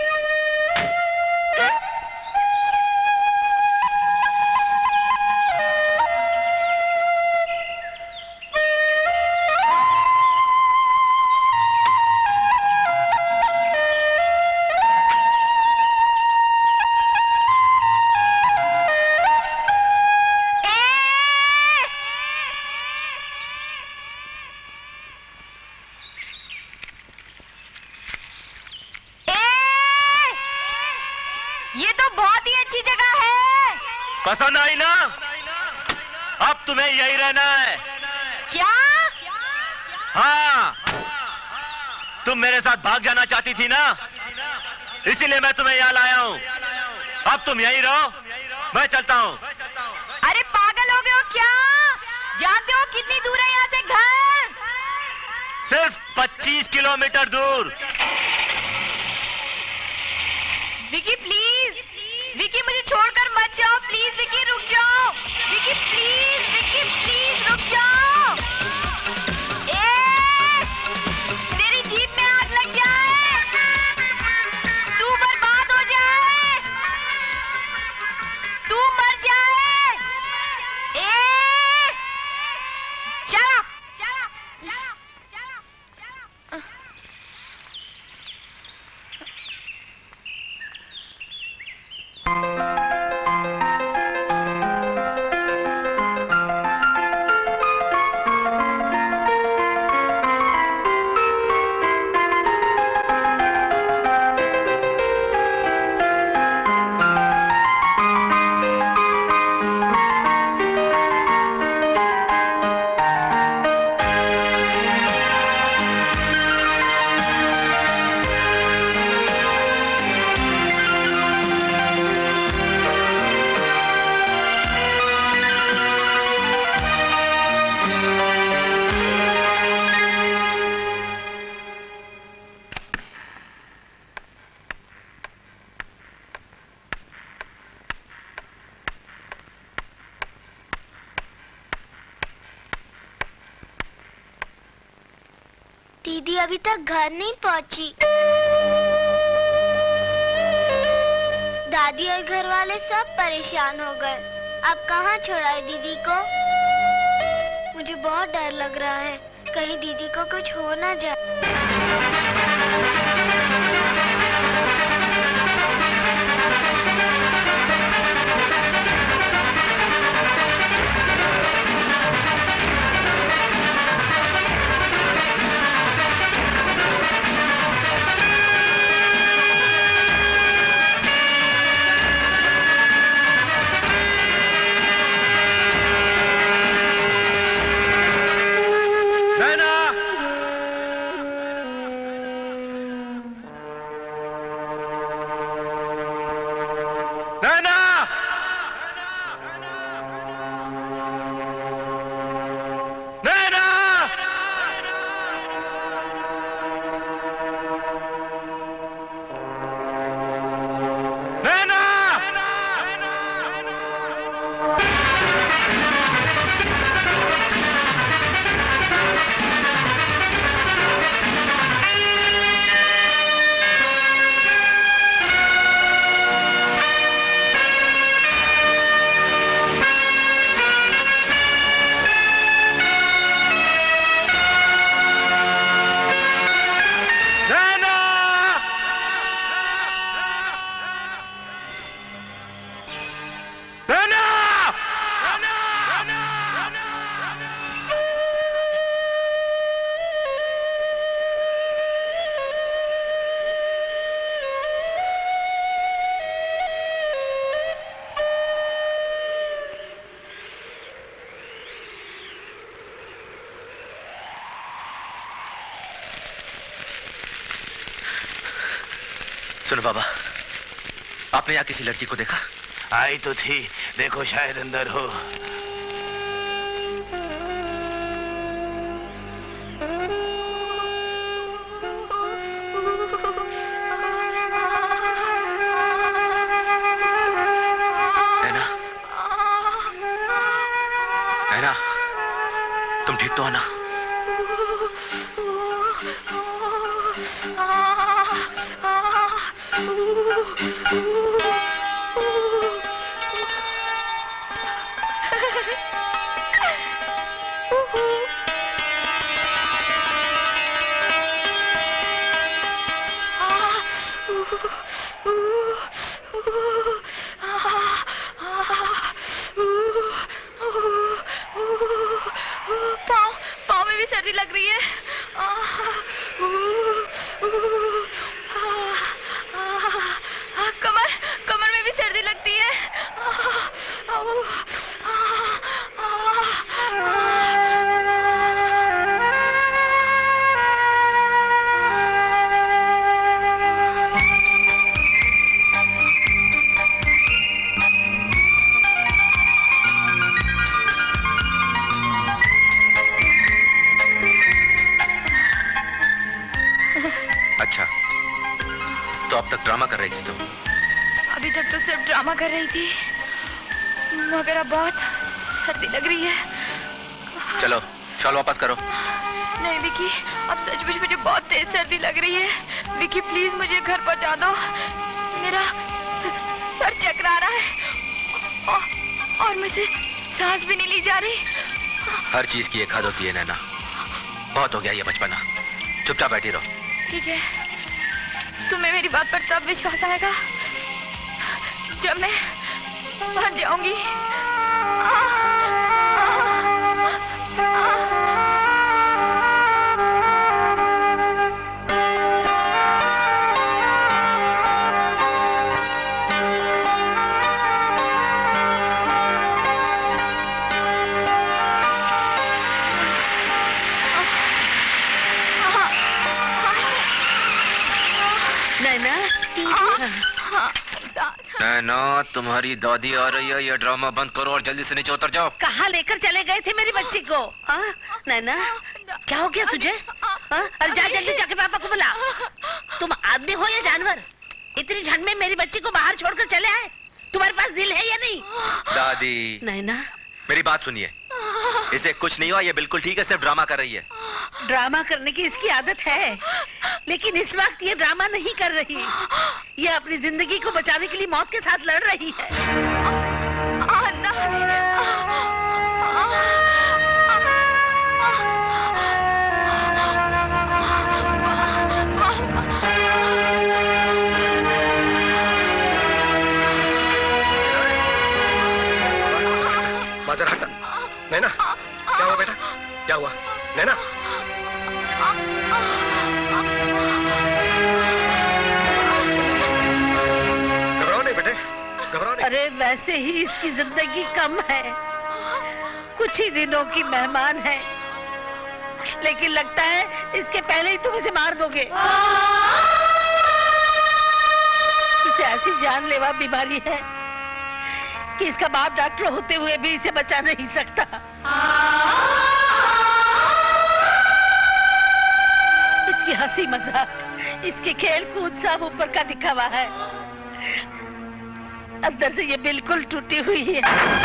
पसंद आई ना? अब तुम्हें यही रहना है। क्या? हाँ, तुम मेरे साथ भाग जाना चाहती थी ना, इसीलिए मैं तुम्हें यहाँ लाया हूँ। अब तुम यहीं रहो, मैं चलता हूँ। अरे पागल हो गए हो क्या? जानते हो कितनी दूर है यहाँ से घर? सिर्फ 25 किलोमीटर दूर। विकी प्लीज, विकी मुझे छोड़कर मत जाओ प्लीज। विकी रुक जाओ, विकी प्लीज, विकी प्लीज रुक जाओ। तेरी जीप में आग लग जाए, तू बर्बाद हो जाए, तू मर जाए। Shut up, shut up, shut up, shut up, shut up. दीदी अभी तक घर नहीं पहुंची। दादी और घर वाले सब परेशान हो गए। अब कहाँ छोड़ाए दीदी को? मुझे बहुत डर लग रहा है, कहीं दीदी को कुछ हो ना जाए। सुनो बाबा, आपने यहाँ किसी लड़की को देखा? आई तो थी, देखो शायद अंदर हो। नैना, नैना, तुम ठीक तो हो ना? पाँव में भी सर्दी लग रही है। कमर में भी सर्दी लगती है। अच्छा, तो अब तक ड्रामा कर रही थी तुम? अभी तक तो सिर्फ ड्रामा कर रही थी, मगर अब बहुत सर्दी लग रही है। चलो शॉल वापस करो। नहीं विकी, अब सचमुच मुझे बहुत तेज सर्दी लग रही है। विकी प्लीज मुझे घर पहुंचा दो, मेरा सर चकरा रहा है और मुझसे सांस भी नहीं ली जा रही। हर चीज की एक हद होती है नैना, बहुत हो गया ये बचपना, चुपचाप बैठी रहो। ठीक है, तुम्हें मेरी बात पर तब विश्वास आएगा जब मैं मर जाऊंगी। नैना, तुम्हारी दादी आ रही है, ये ड्रामा बंद करो और जल्दी से नीचे उतर जाओ। कहाँ लेकर चले गए थे मेरी बच्ची को? नैना, क्या हो गया तुझे? अरे जा जल्दी जाके पापा को बुला। तुम आदमी हो या जानवर? इतनी ठंड में मेरी बच्ची को बाहर छोड़कर चले आए? तुम्हारे पास दिल है या नहीं? दादी, नैना मेरी बात सुनिए, इसे कुछ नहीं हुआ, ये बिल्कुल ठीक है, सिर्फ ड्रामा कर रही है। ड्रामा करने की इसकी आदत है, लेकिन इस वक्त ये ड्रामा नहीं कर रही। ये अपनी जिंदगी को बचाने के लिए मौत के साथ लड़ रही है। बाजार हटा। नैना, क्या हुआ बेटा? क्या हुआ नैना? घबराओ नहीं बेटे, घबराओ नहीं। अरे वैसे ही इसकी जिंदगी कम है, कुछ ही दिनों की मेहमान है, लेकिन लगता है इसके पहले ही तुम इसे मार दोगे। इसे ऐसी जानलेवा बीमारी है कि इसका बाप डॉक्टर होते हुए भी इसे बचा नहीं सकता। इसकी हंसी मजाक, इसके खेल कूद सब ऊपर का दिखावा है, अंदर से ये बिल्कुल टूटी हुई है।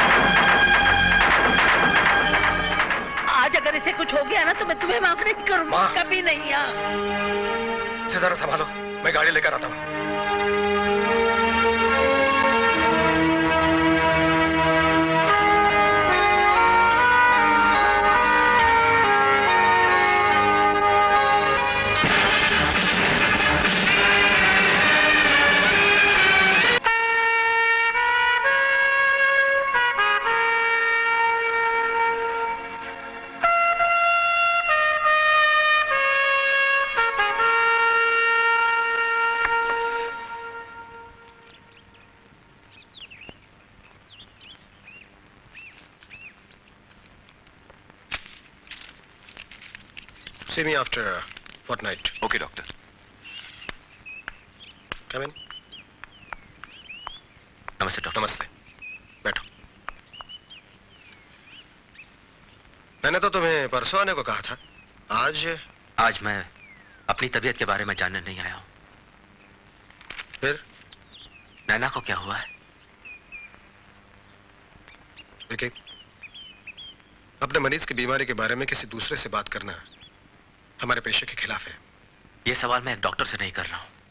आज अगर इसे कुछ हो गया ना तो मैं तुम्हें माफ नहीं करूंगा, कभी नहीं। इसे जरा संभालो, मैं गाड़ी लेकर आता हूँ। See me after a fortnight. Okay, doctor. Come in. नमस्ते डॉक्टर। नमस्ते, बैठो। मैंने तो तुम्हें परसों आने को कहा था, आज मैं अपनी तबीयत के बारे में जानने नहीं आया हूँ। फिर? नैना को क्या हुआ है? देखिए, अपने मरीज की बीमारी के बारे में किसी दूसरे से बात करना हमारे पेशे के खिलाफ है। ये सवाल मैं एक डॉक्टर से नहीं कर रहा हूँ,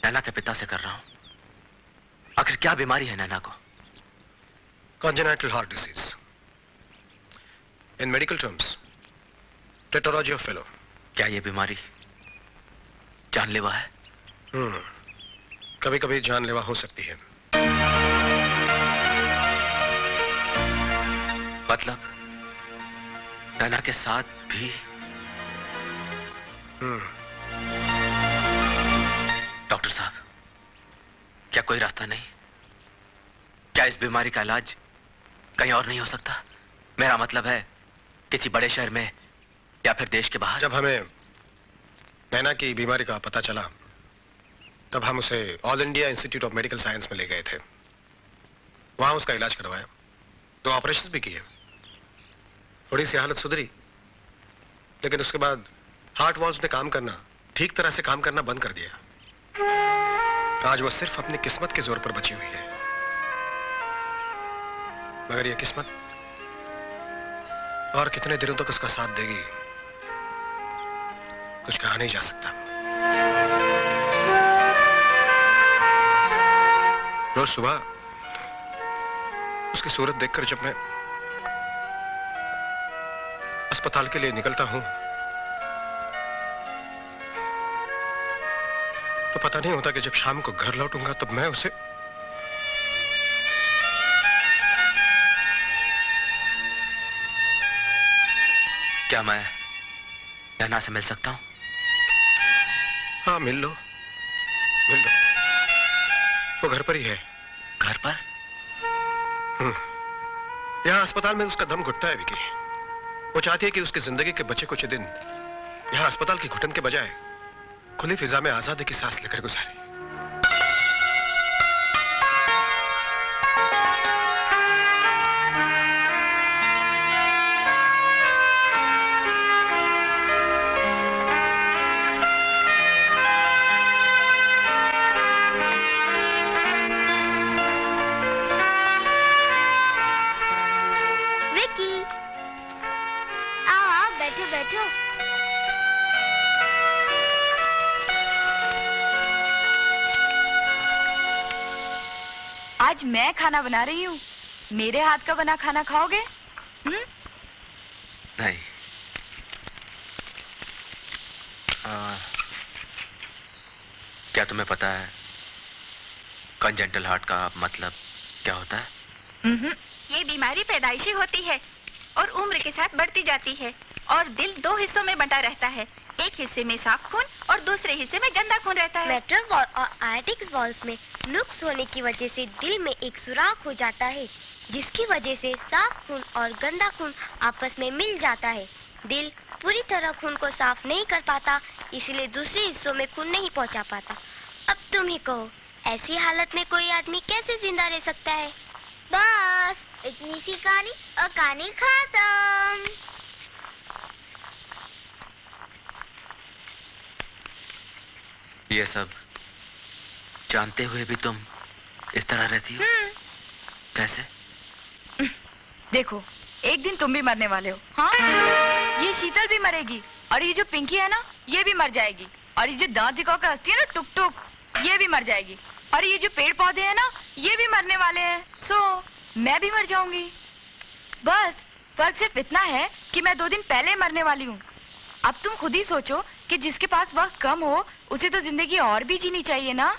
नैना के पिता से कर रहा हूं। आखिर क्या बीमारी है नैना को? Congenital heart disease. In medical terms, tetralogy of Fallot. क्या ये बीमारी जानलेवा है? कभी कभी जानलेवा हो सकती है। मतलब नैना के साथ भी? डॉक्टर साहब, क्या कोई रास्ता नहीं? क्या इस बीमारी का इलाज कहीं और नहीं हो सकता? मेरा मतलब है किसी बड़े शहर में या फिर देश के बाहर। जब हमें नैना की बीमारी का पता चला तब हम उसे All India Institute of Medical Science में ले गए थे। वहां उसका इलाज करवाया, 2 ऑपरेशन भी किए। थोड़ी सी हालत सुधरी, लेकिन उसके बाद हार्ट वॉल्व्स ने काम करना, ठीक तरह से काम करना बंद कर दिया। आज वो सिर्फ अपनी किस्मत के जोर पर बची हुई है। मगर ये किस्मत और कितने दिनों तक उसका साथ देगी, कुछ कहा नहीं जा सकता। रोज सुबह उसकी सूरत देखकर जब मैं अस्पताल के लिए निकलता हूं तो पता नहीं होता कि जब शाम को घर लौटूंगा तब मैं उसे क्या मैं नैना से मिल सकता हूं? हाँ, मिल लो। वो घर पर ही है। घर पर? यहाँ अस्पताल में उसका दम घुटता है विकी। वो चाहती है कि उसकी जिंदगी के बचे कुछ दिन यहाँ अस्पताल की घुटन के बजाय खुली फिजा में आजादी की सांस लेकर गुजारे। आज मैं खाना बना रही हूँ, मेरे हाथ का बना खाना खाओगे? नहीं। क्या तुम्हें पता है कंजेंटल हार्ट का मतलब क्या होता है? ये बीमारी पैदाइशी होती है और उम्र के साथ बढ़ती जाती है और दिल 2 हिस्सों में बंटा रहता है। एक हिस्से में साफ खून और दूसरे हिस्से में गंदा खून रहता है। मेट्रल वॉल और आर्टिक वॉल्स में नुक्स होने की वजह से दिल में एक सुराख हो जाता है, जिसकी वजह से साफ खून और गंदा खून आपस में मिल जाता है। दिल पूरी तरह खून को साफ नहीं कर पाता, इसलिए दूसरे हिस्सों में खून नहीं पहुंचा पाता। अब तुम ही कहो, ऐसी हालत में कोई आदमी कैसे जिंदा रह सकता है? बस इतनी सी कहानी और कहानी खत्म। ये सब जानते हुए भी तुम इस तरह रहती हो? कैसे? देखो, एक दिन तुम भी मरने वाले हो। हाँ, ये शीतल भी मरेगी और ये जो पिंकी है ना, ये भी मर जाएगी। और ये जो दांत दिखाकर हंसती है ना, टुक टुक, ये भी मर जाएगी। और ये जो पेड़ पौधे हैं ना, ये भी मरने वाले हैं। सो मैं भी मर जाऊंगी। बस फर्क सिर्फ इतना है कि मैं 2 दिन पहले मरने वाली हूँ। अब तुम खुद ही सोचो कि जिसके पास वक्त कम हो उसे तो जिंदगी और भी जीनी चाहिए ना।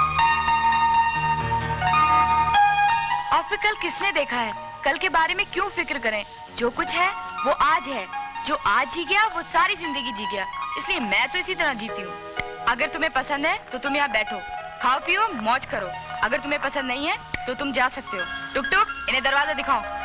और फिर कल किसने देखा है? कल के बारे में क्यों फिक्र करें? जो कुछ है वो आज है। जो आज जी गया वो सारी जिंदगी जी गया। इसलिए मैं तो इसी तरह जीती हूँ। अगर तुम्हें पसंद है तो तुम यहाँ बैठो, खाओ पियो, मौज करो। अगर तुम्हें पसंद नहीं है तो तुम जा सकते हो। टुक टुक, इन्हें दरवाजा दिखाओ।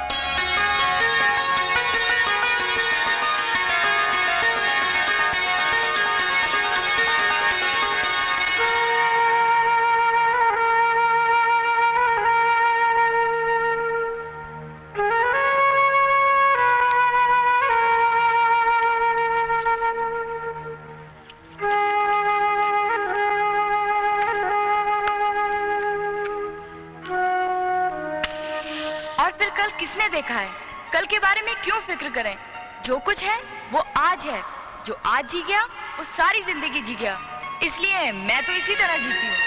किसने देखा है? कल के बारे में क्यों फिक्र करें? जो कुछ है वो आज है। जो आज जी गया वो सारी जिंदगी जी गया। इसलिए मैं तो इसी तरह जीती हूँ।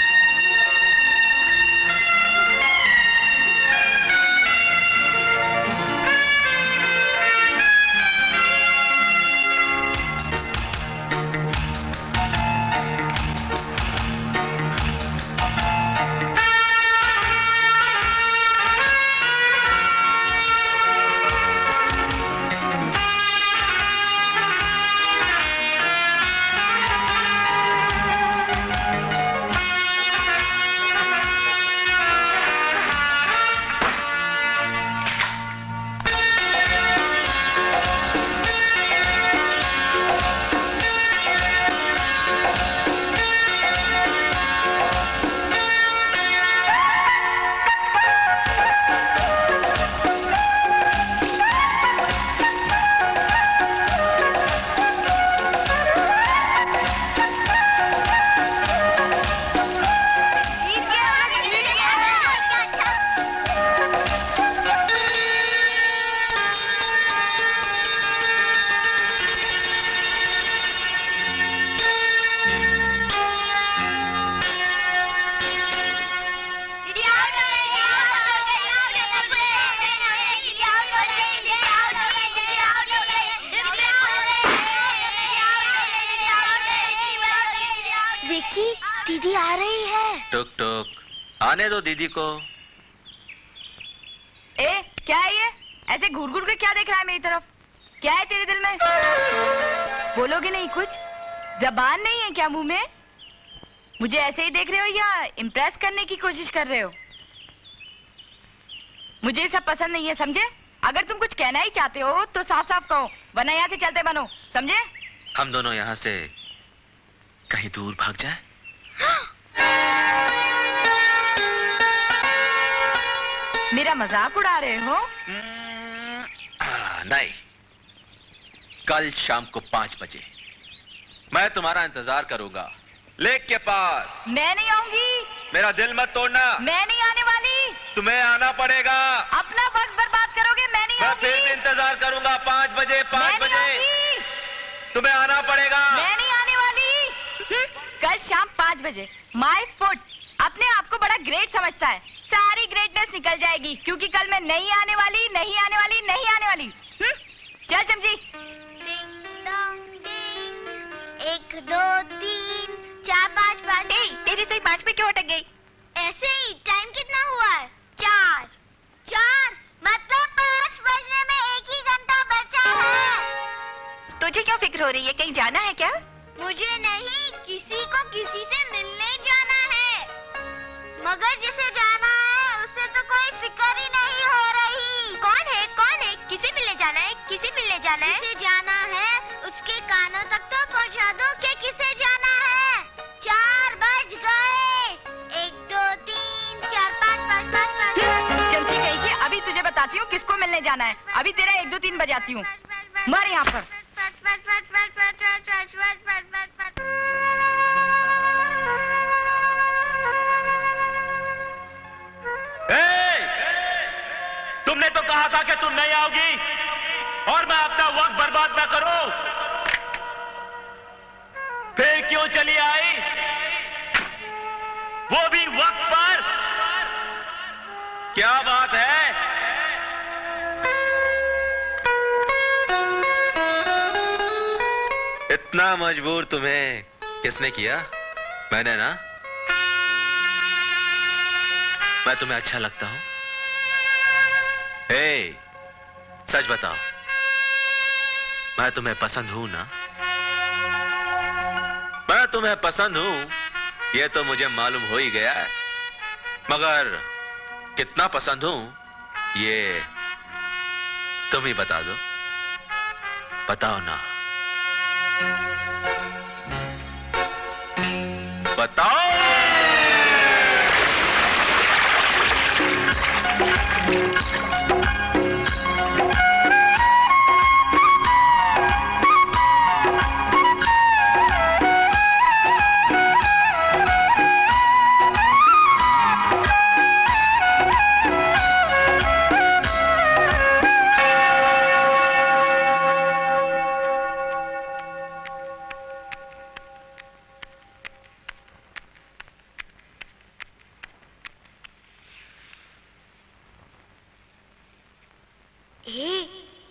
दीदी आ रही है। टुक टुक, आने दो दीदी को। ए, क्या है ये? ऐसे घूर घूर के क्या देख रहा है मेरी तरफ? क्या है तेरे दिल में? बोलोगे नहीं कुछ? जबान नहीं है क्या मुंह में? मुझे ऐसे ही देख रहे हो या इम्प्रेस करने की कोशिश कर रहे हो? मुझे ये सब पसंद नहीं है, समझे? अगर तुम कुछ कहना ही चाहते हो तो साफ साफ कहो, वरना यहाँ से चलते बनो, समझे? हम दोनों यहाँ से कहीं दूर भाग जाए? मेरा मजाक उड़ा रहे हो? नहीं, कल शाम को 5 बजे मैं तुम्हारा इंतजार करूंगा लेक के पास। मैं नहीं आऊंगी। मेरा दिल मत तोड़ना। मैं नहीं आने वाली। तुम्हें आना पड़ेगा। अपना वक्त बर्बाद करोगे, मैं नहीं आऊंगी। मैं फिर भी इंतजार करूंगा 5 बजे, 5 बजे तुम्हें आना पड़ेगा। मैं नहीं आने वाली। कल शाम 5 बजे माय फुट। अपने आप को बड़ा ग्रेट समझता है, सारी ग्रेटनेस निकल जाएगी क्योंकि कल मैं नहीं आने वाली, नहीं आने वाली, नहीं आने वाली। चल चमची। 1 2 3 4 5 5। तेरी सुई 5 पे क्यों अटक गई? ऐसे ही। टाइम कितना हुआ है? 4 मतलब 5 बजने में 1 ही घंटा बचा है। तुझे क्यों फिक्र हो रही है? कहीं जाना है क्या? मुझे नहीं, किसी को किसी से मिलने जाना है। मगर जिसे जाना है उसे तो कोई फिक्र ही नहीं हो रही। कौन है? कौन है? किसे मिलने जाना है? किसे मिलने जाना है? किसे जाना है उसके कानों तक तो पहुंचा दो कि किसे जाना है। 4 बज गए। 1 2 3 4 5 5 5 5। चमची कही कि अभी तुझे बताती हूँ किसको मिलने जाना है। अभी तेरा 1 2 3 बजाती हूँ। मर यहाँ पर। तुमने तो कहा था कि तुम नहीं आओगी और मैं अपना वक्त बर्बाद ना करूं। फिर क्यों चली आई? वो भी वक्त पर। क्या बात है? इतना मजबूर तुम्हें किसने किया? मैंने ना? मैं तुम्हें अच्छा लगता हूं? हे, सच बताओ, मैं तुम्हें पसंद हूं ना? मैं तुम्हें पसंद हूं ये तो मुझे मालूम हो ही गया है, मगर कितना पसंद हूं ये तुम ही बता दो। बताओ ना, बताओ।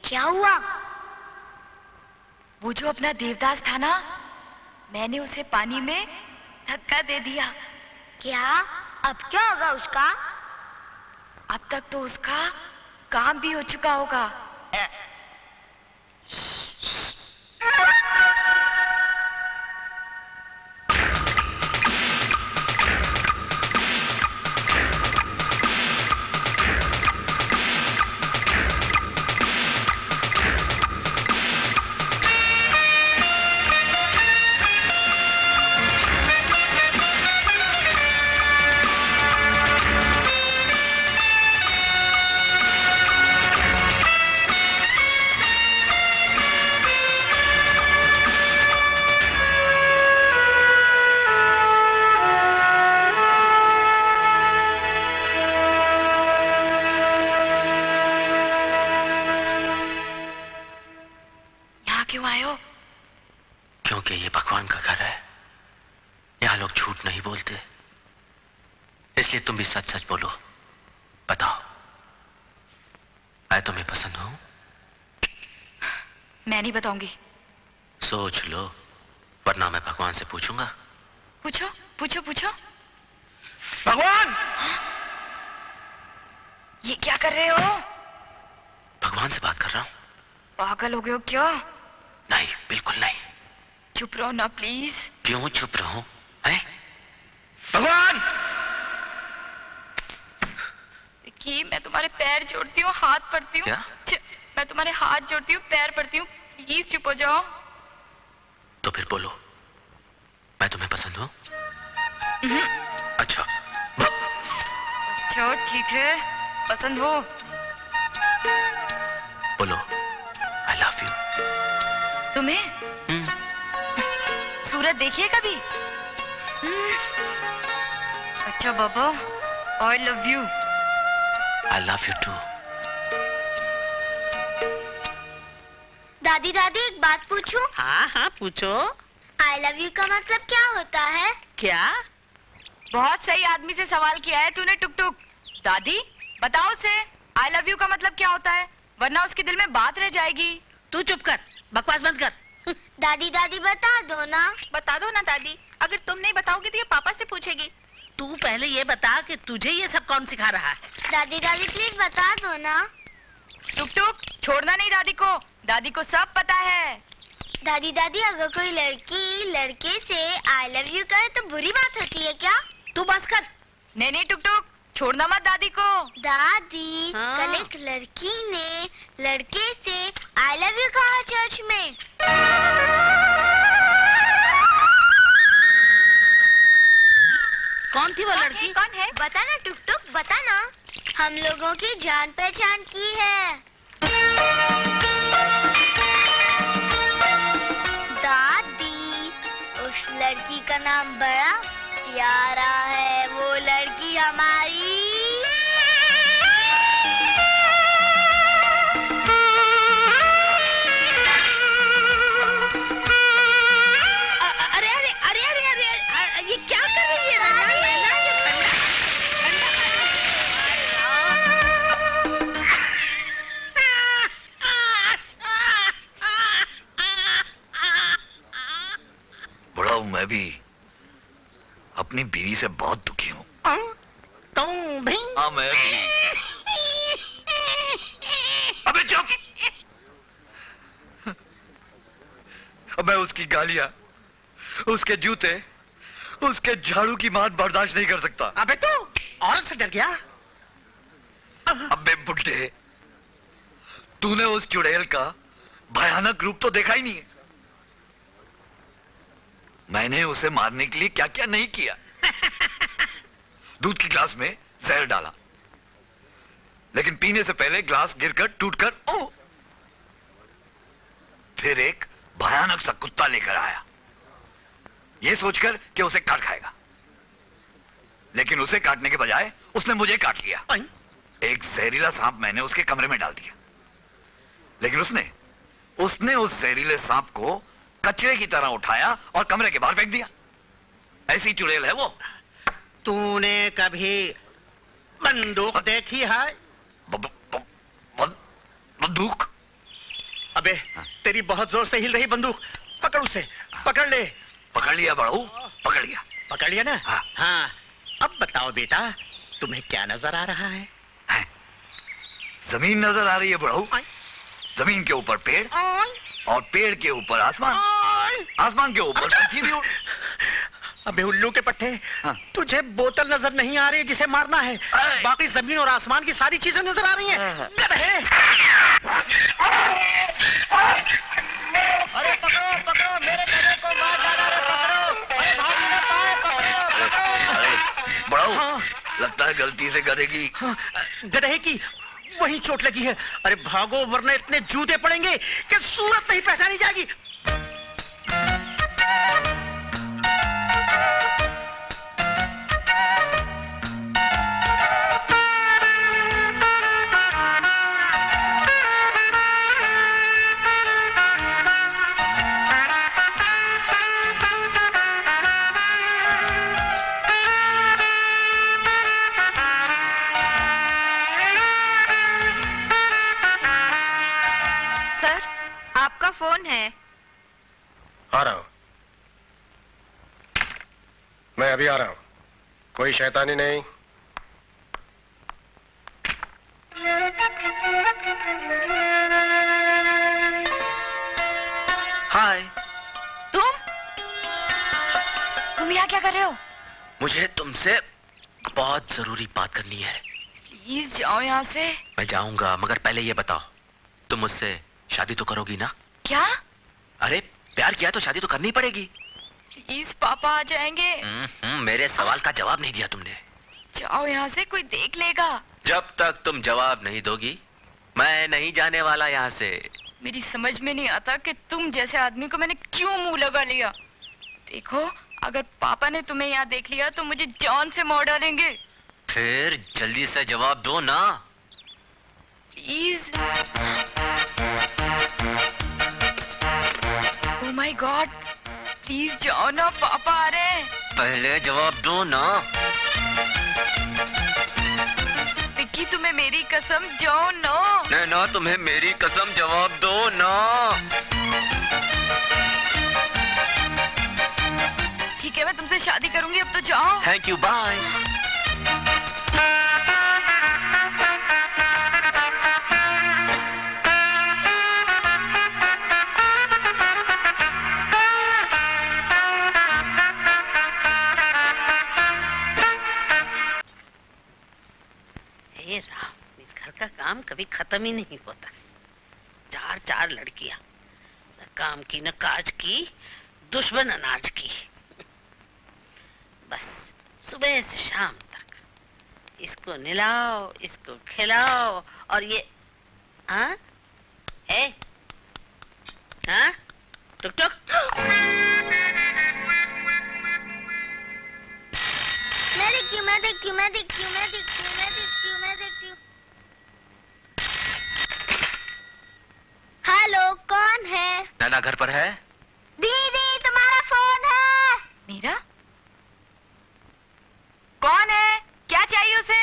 क्या हुआ? वो जो अपना देवदास था ना, मैंने उसे पानी में धक्का दे दिया। क्या? अब क्या होगा उसका? अब तक तो उसका काम भी हो चुका होगा। क्योंकि ये भगवान का घर है, यहाँ लोग झूठ नहीं बोलते, इसलिए तुम भी सच सच बोलो। बताओ, मैं तुम्हें पसंद हूं? मैं नहीं बताऊंगी। सोच लो, वरना मैं भगवान से पूछूंगा। पूछो पूछो पूछो। भगवान! ये क्या कर रहे हो? भगवान से बात कर रहा हूं। पागल हो गए हो क्या? नहीं, बिल्कुल नहीं। चुप रहो ना प्लीज। क्यों चुप रहूं? हैं? भगवान! कि मैं तुम्हारे पैर जोड़ती हूँ, हाथ पड़ती हूँ। क्या? मैं तुम्हारे हाथ जोड़ती हूँ, पैर पड़ती हूँ, प्लीज चुप हो जाओ। तो फिर बोलो, मैं तुम्हें पसंद हूँ? अच्छा। अच्छा ठीक है, पसंद हो। बोलो, आई लव यू। तुम्हें? सूरत देखी है कभी? अच्छा बाबा, I love you. I love you too. दादी दादी एक बात पूछूं? हाँ हाँ पूछो। आई लव यू का मतलब क्या होता है? क्या? बहुत सही आदमी से सवाल किया है तूने, टुक टुक। दादी बताओ उसे आई लव यू का मतलब क्या होता है, वरना उसके दिल में बात रह जाएगी। तू चुप कर, बकवास बंद कर। दादी दादी बता दो ना। बता दो ना दादी, अगर तुम नहीं बताओगी तो ये पापा से पूछेगी। तू पहले ये बता कि तुझे ये सब कौन सिखा रहा है? दादी दादी प्लीज बता दो ना। टुक टुक, छोड़ना नहीं दादी को, दादी को सब पता है। दादी दादी अगर कोई लड़की लड़के से आई लव यू करे तो बुरी बात होती है क्या? तू बस कर। नहीं नहीं टुक टुक, छोड़ना मत दादी को। दादी कल एक लड़की ने लड़के से आई लव यू कहा चर्च में। कौन थी वो लड़की? कौन है? बता ना टुक टुक, बता ना। हम लोगों की जान पहचान की है। दादी उस लड़की का नाम बड़ा प्यारा है, वो लड़की हमारी। अरे अरे अरे अरे अरे ये क्या कर रही है नैना? नैना ये ठंडा बड़ा हूं मैं भी, अपनी बीवी से बहुत दुखी हूँ। तुम भी? हाँ मैं भी। अबे चुप! मैं उसकी गालियां, उसके जूते, उसके झाड़ू की मार बर्दाश्त नहीं कर सकता। अबे तू औरत से डर गया? अबे बुड्ढे, तूने उस चुड़ैल का भयानक रूप तो देखा ही नहीं है। मैंने उसे मारने के लिए क्या क्या नहीं किया। दूध की ग्लास में जहर डाला, लेकिन पीने से पहले ग्लास गिरकर टूटकर फिर एक भयानक सा कुत्ता लेकर आया, यह सोचकर कि उसे काट खाएगा, लेकिन उसे काटने के बजाय उसने मुझे काट लिया। एक जहरीला सांप मैंने उसके कमरे में डाल दिया, लेकिन उसने उस जहरीले सांप को कचरे की तरह उठाया और कमरे के बाहर फेंक दिया। ऐसी चुड़ैल है वो। तूने कभी बंदूक देखी है? बंदूक? अबे तेरी बहुत जोर से हिल रही बंदूक, पकड़ उसे, पकड़ ले। पकड़ लिया बड़ू, पकड़ लिया। पकड़ लिया ना? हाँ। अब बताओ बेटा, तुम्हें क्या नजर आ रहा है? जमीन नजर आ रही है बड़ू। जमीन के ऊपर पेड़ और पेड़ के ऊपर आसमान, आसमान के ऊपर पंछी भी। अबे उल्लू के पट्टे, तुझे बोतल नजर नहीं आ रही जिसे मारना है, बाकी जमीन और आसमान की सारी चीजें नजर आ रही हैं। गधे! अरे पकड़ो पकड़ो, मेरे गधे को मार डाला रे, पकड़ो। अरे भाग नहीं पाए, पकड़ो। अरे बड़ाओ, लगता है गलती से गधे की। गधे की वही चोट लगी है। अरे भागो वरना इतने जूते पड़ेंगे कि सूरत नहीं पहचानी जाएगी। फोन है। आ रहा हूं, मैं अभी आ रहा हूं, कोई शैतानी नहीं। हाय। तुम यहाँ क्या कर रहे हो? मुझे तुमसे बहुत जरूरी बात करनी है। प्लीज जाओ यहाँ से। मैं जाऊंगा, मगर पहले ये बताओ, तुम मुझसे शादी तो करोगी ना? क्या? अरे प्यार किया तो शादी तो करनी पड़ेगी। प्लीज पापा आ जाएंगे। मेरे सवाल का जवाब नहीं दिया तुमने। जाओ यहाँ से, कोई देख लेगा। जब तक तुम जवाब नहीं दोगी मैं नहीं जाने वाला यहाँ से। मेरी समझ में नहीं आता कि तुम जैसे आदमी को मैंने क्यों मुंह लगा लिया। देखो, अगर पापा ने तुम्हें यहाँ देख लिया तो मुझे जान से मार डालेंगे। फिर जल्दी से जवाब दो ना। Please. Oh my God, please जाओ ना, पापा आ रहे हैं। पहले जवाब दो ना। विक्की, तुम्हें मेरी कसम, जाओ ना। नैना, तुम्हें मेरी कसम, जवाब दो ना। ठीक है, मैं तुमसे शादी करूंगी, अब तो जाओ। Thank you, bye. इस घर का काम कभी खत्म ही नहीं होता। चार चार लड़कियां, न काम की न काज की, दुश्मन अनाज की। बस सुबह से शाम तक इसको निलाओ, इसको खिलाओ, और ये हाँ हाँ टुक टुक। मैं देखती हूँ। हेलो, कौन है? नैना घर पर है? दीदी, तुम्हारा फोन है। मेरा? कौन है? क्या चाहिए उसे?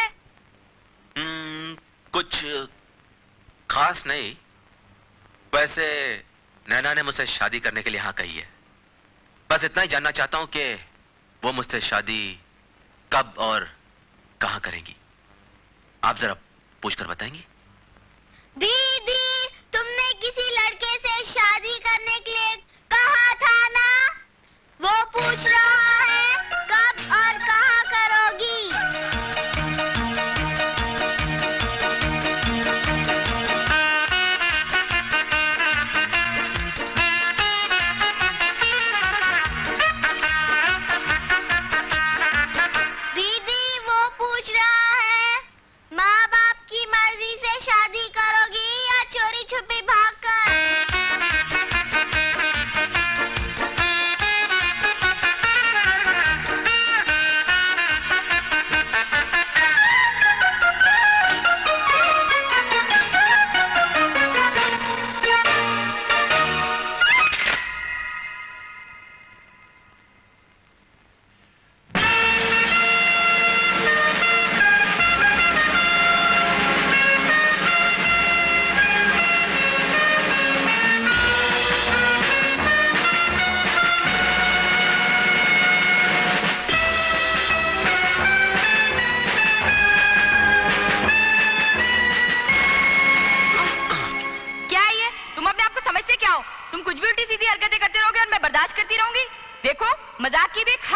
कुछ खास नहीं, वैसे नैना ने मुझसे शादी करने के लिए हाँ कही है। बस इतना ही जानना चाहता हूँ कि वो मुझसे शादी कब और कहाँ करेंगी। आप जरा पूछकर बताएंगी? दीदी, तुमने किसी लड़के से शादी करने के लिए कहा था ना? वो पूछ रहा है कब और कहाँ करोगी। दीदी, वो पूछ रहा है माँ बाप की मर्जी से शादी करोगी या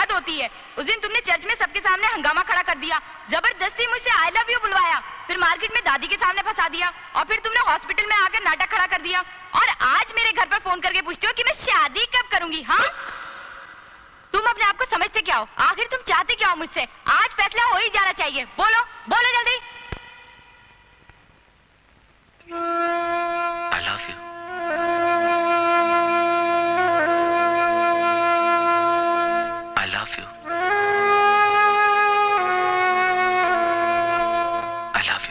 हद होती है। उस दिन तुमने चर्च में सबके सामने हंगामा खड़ा कर दिया, जबरदस्ती मुझसे आई लव यू बुलवाया, फिर मार्केट में दादी के सामने फंसा दिया, और फिर तुमने हॉस्पिटल में आकर नाटक खड़ा कर दिया, और आज मेरे घर पर फोन करके पूछते हो कि मैं शादी कब करूंगी। हाँ, तुम अपने आप को समझते क्या हो? आखिर तुम चाहते क्या हो मुझसे? आज फैसला हो ही जाना चाहिए। बोलो बोलो जल्दी। I love you. I love you. I love you.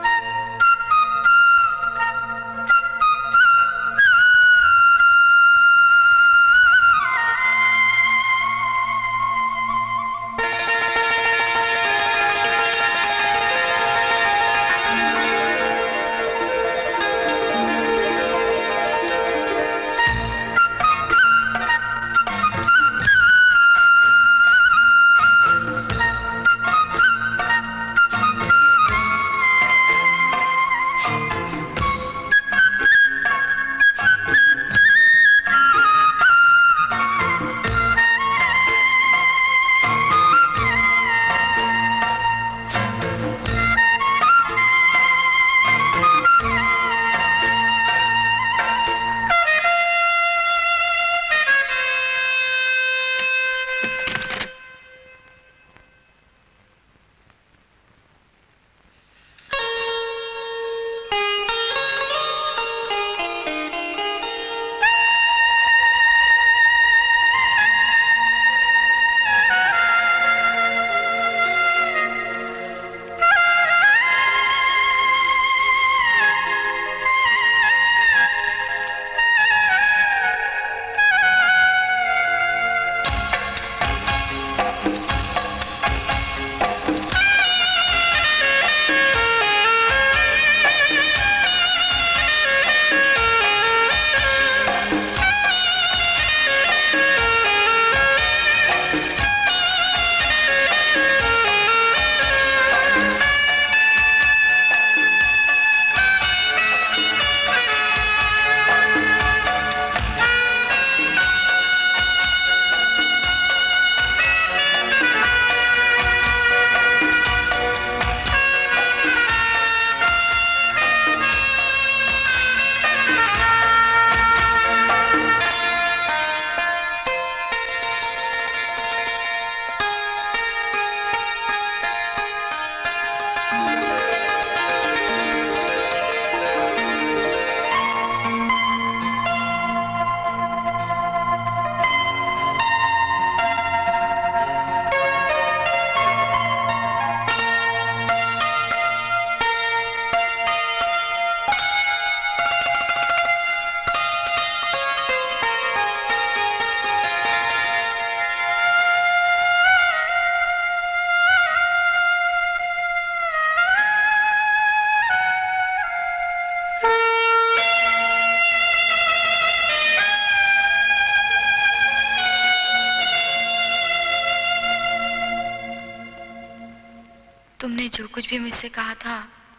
तुमने जो कुछ भी मुझसे कहा था,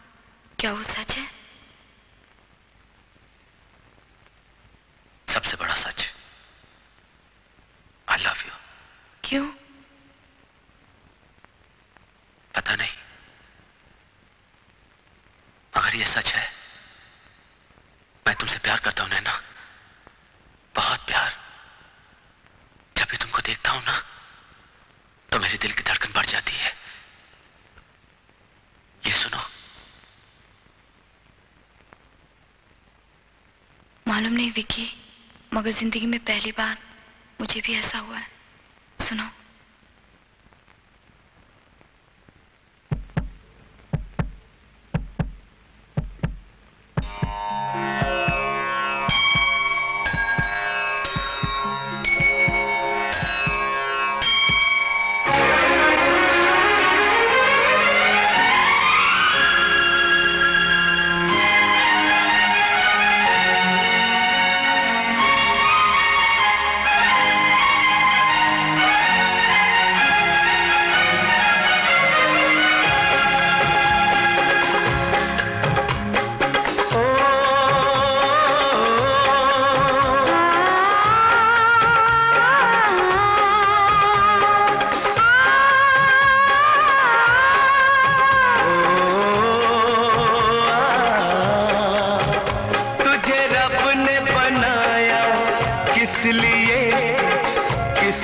क्या वो सच है? सबसे बड़ा सच, आई लव यू। क्यों? पता नहीं, अगर ये सच है, मैं तुमसे प्यार करता हूं नैना, बहुत प्यार। जब भी तुमको देखता हूं ना, तो मेरे दिल की धड़कन बढ़ जाती है। ये सुनो। मालूम नहीं विकी, मगर जिंदगी में पहली बार मुझे भी ऐसा हुआ है। सुनो।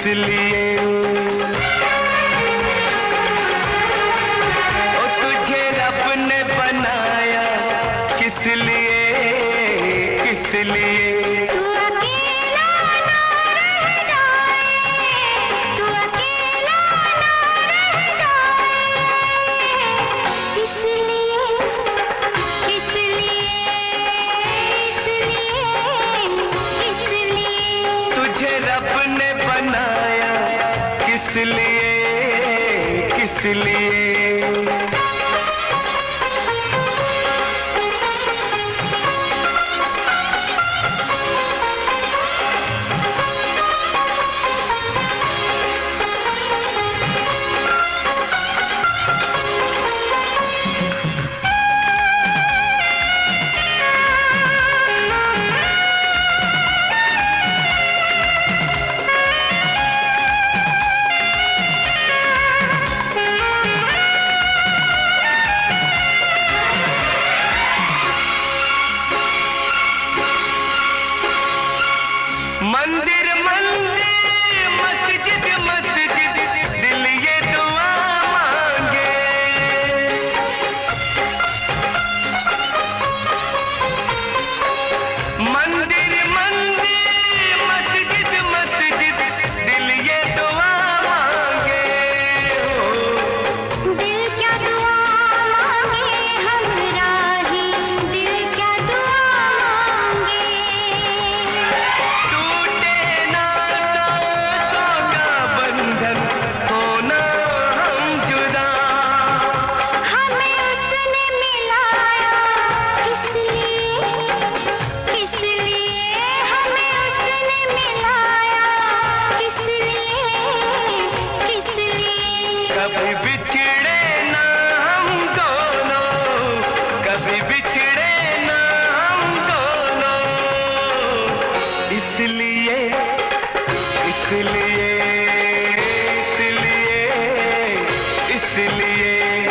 लिए ओ तुझे रब ने बनाया किस लिए, किस लिए? तू अकेला ना रह जाए, तू अकेला ना रह जाए, इसलिए, इसलिए, इसलिए, इसलिए तुझे रब ने बनाया किस लिए, किस लिए? मंदिर मंदिर मस्जिद मस्जिद दिल ये दुआ मांगे, मंदिर मंदिर मस्जिद मस्जिद दिल ये दुआ मांगे। दिल क्या दुआ मांगे हमरा ही, दिल क्या दुआ मांगे। टूटे ना सांसों का बंधन, होना हम जुदा। हमें उसने मिलाया इसलिए, इसलिए हमें उसने मिलाया इसलिए, इसलिए कभी बिछड़े ना हम दोनों, कभी बिछड़े ना हम दोनों, इसलिए, इसलिए, इसलिए, इसलिए।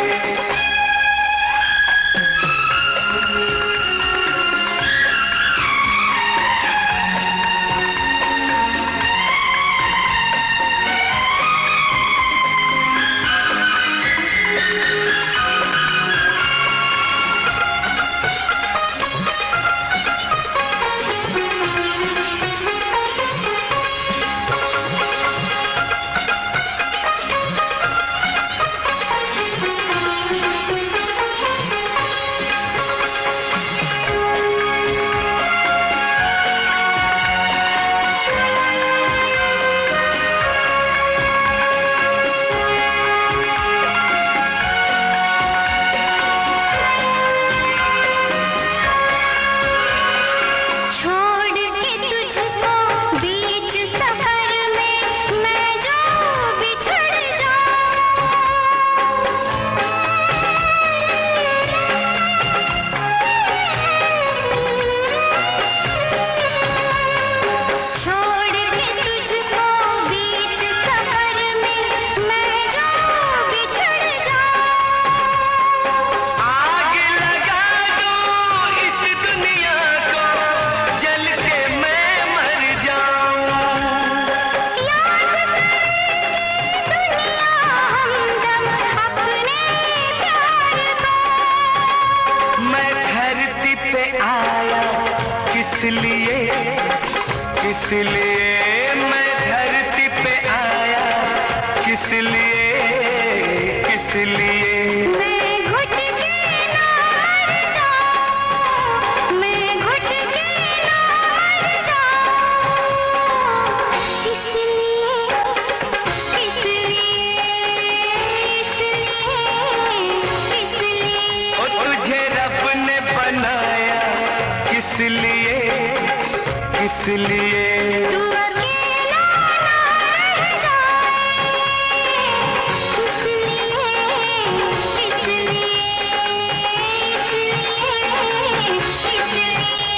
छोड़ के तुझको बीच सफर में मैं जो बिछड़ जाऊं, छोड़ के तुझको बीच सफर में मैं जो बिछड़ जाऊं। आग लगा दो इस दुनिया को, जल के मैं मर जाऊं। याद करेगी दुनिया हमदम अपने प्यार को। मैं धरती पे आया किस लिए, किस लिए? मैं धरती पे आया किस लिए, किस लिए? मैं घुट के ना मर जाऊं, मैं घुट के ना मर जाऊं, इसलिए, इसलिए, इसलिए, इसलिए और तुझे रब ने बनाया किस लिए, किस लिए? तू अकेला ना रह जाए, इसलिए, इसलिए, इसलिए,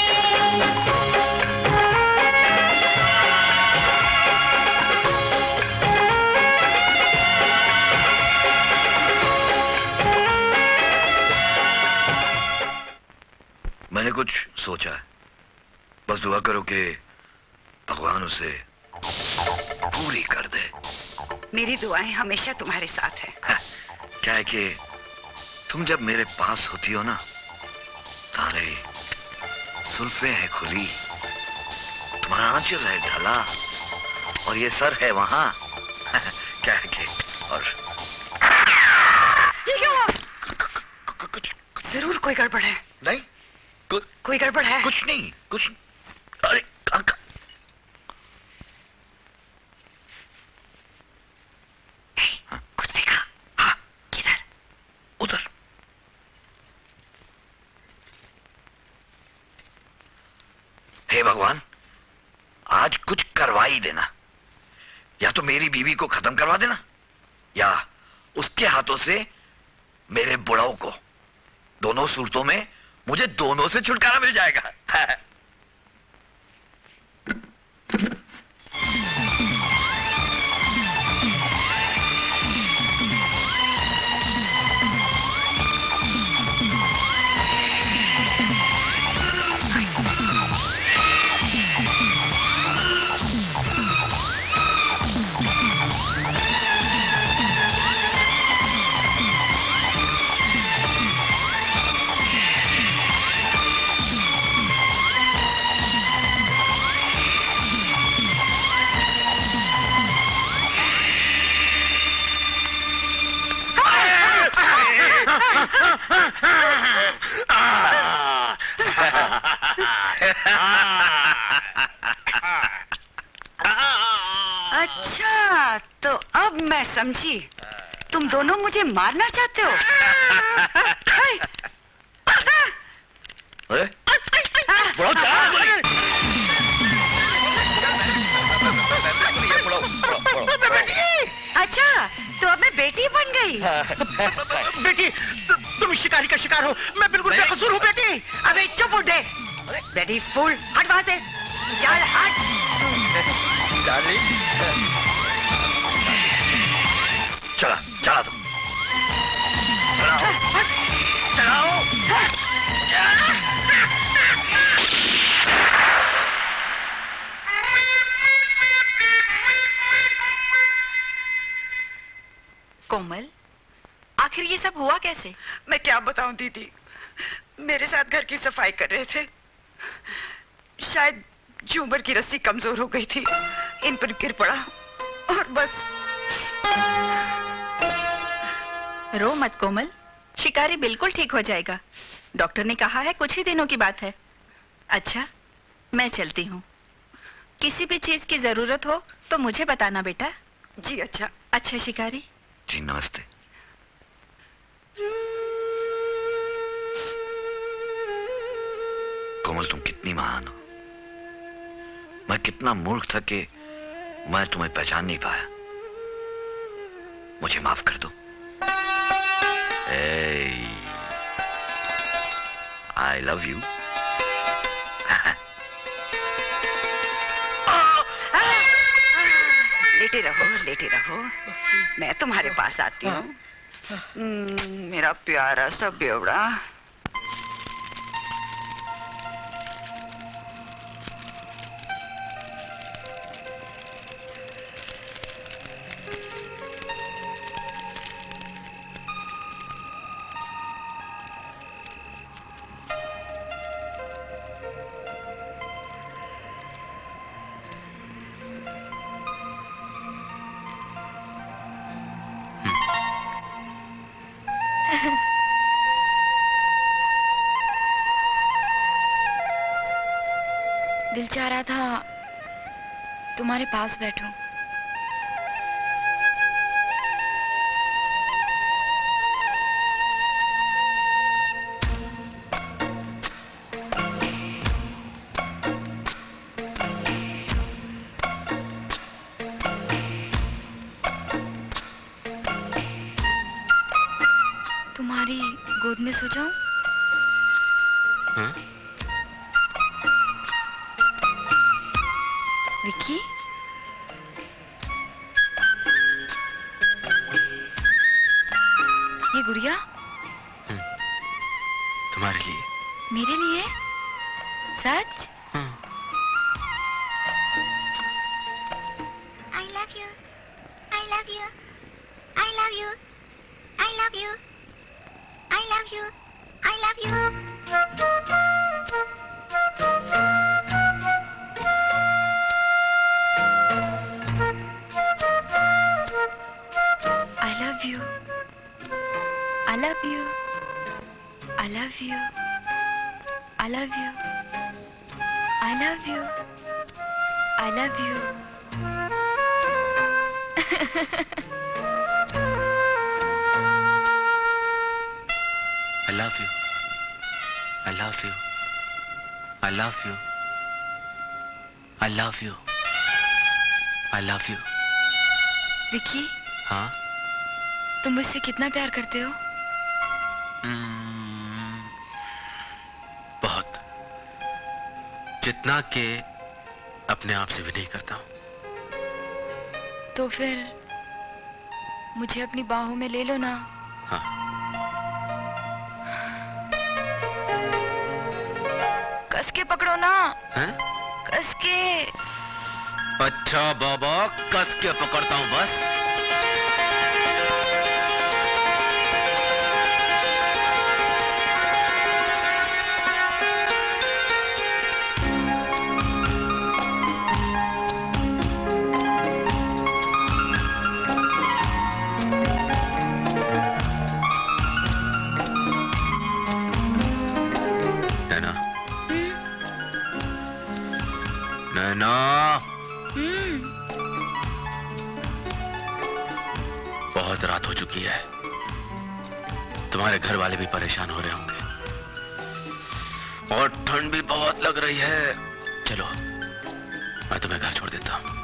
मैंने कुछ सोचा है, बस दुआ करो कि भगवान उसे पूरी कर दे। मेरी दुआएं हमेशा तुम्हारे साथ है। क्या है कि तुम जब मेरे पास होती हो ना, तारे सुल्फे हैं खुली, तुम्हारा आंचल है ढला और ये सर है वहां। क्या है कि और ये क्या हुआ? जरूर कोई गड़बड़ है। नहीं, कोई गड़बड़ है। कुछ नहीं, कुछ। अरे कुछ देखा? हाँ। किधर? उधर। हे भगवान, आज कुछ करवा ही देना। या तो मेरी बीवी को खत्म करवा देना, या उसके हाथों से मेरे बुढ़ाओ को। दोनों सूरतों में मुझे दोनों से छुटकारा मिल जाएगा। अच्छा, तो अब मैं समझी, तुम दोनों मुझे मारना चाहते हो। अच्छा, तो अब मैं बेटी बन गई। बेटी, तुम शिकारी का शिकार हो। मैं बिल्कुल बेकसूर हूँ बेटी। अबे चुप उठे, बेटी फूल, हट वहां से। चल हट। चला चला तुम चलाओ। कोमल, आखिर ये सब हुआ कैसे? मैं क्या बताऊं दीदी, मेरे साथ घर की सफाई कर रहे थे। शायद झूमर की रस्सी कमजोर हो गई थी, इन पर गिर पड़ा और बस। रो मत कोमल, शिकारी बिल्कुल ठीक हो जाएगा। डॉक्टर ने कहा है कुछ ही दिनों की बात है। अच्छा, मैं चलती हूँ। किसी भी चीज की जरूरत हो तो मुझे बताना बेटा। जी अच्छा। अच्छा शिकारी। जी नमस्ते। कोमल, तुम कितनी महान हो। मैं कितना मूर्ख था कि मैं तुम्हें पहचान नहीं पाया। मुझे माफ कर दो। I love you. लेटे रहो, लेटे रहो, मैं तुम्हारे पास आती हूँ। मेरा प्यारा सा बेवड़ा। दिल चाह रहा था तुम्हारे पास बैठूं। तुम्हारी गोद में सो जाऊं? विक्की, ये गुड़िया तुम्हारे लिए। मेरे लिए? सच? I love love you. I love you. I love you. I love you. I love you. I love you. I love you. I love you. I love you. I love you. I love you. I love you. I love you. I love you. Vicky, हाँ? तुम मुझसे कितना प्यार करते हो? बहुत। जितना कि अपने आप से भी नहीं करता हूं। तो फिर मुझे अपनी बाहों में ले लो ना। हाँ। कस के पकड़ो ना। हैं? कस के। अच्छा बाबा, कस के पकड़ता हूं बस। नैना, बहुत रात हो चुकी है। तुम्हारे घर वाले भी परेशान हो रहे होंगे और ठंड भी बहुत लग रही है। चलो, मैं तुम्हें घर छोड़ देता हूँ।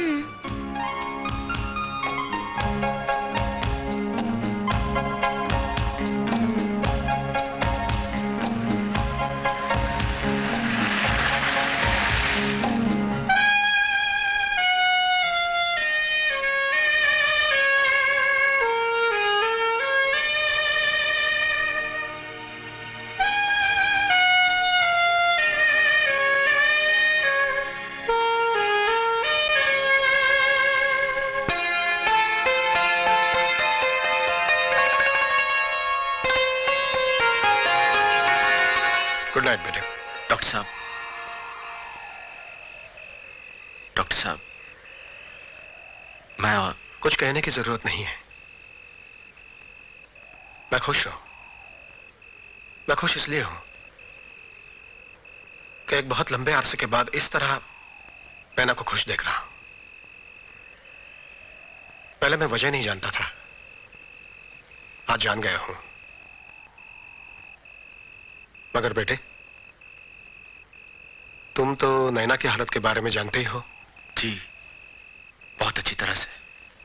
गुड नाइट बेटे। डॉक्टर साहब, डॉक्टर साहब, मैं और कुछ कहने की जरूरत नहीं है। मैं खुश हूं। मैं खुश इसलिए हूं कि एक बहुत लंबे अरसे के बाद इस तरह नैना को खुश देख रहा हूं। पहले मैं वजह नहीं जानता था, आज जान गया हूं। मगर बेटे, तुम तो नैना की हालत के बारे में जानते ही हो। जी, बहुत अच्छी तरह से।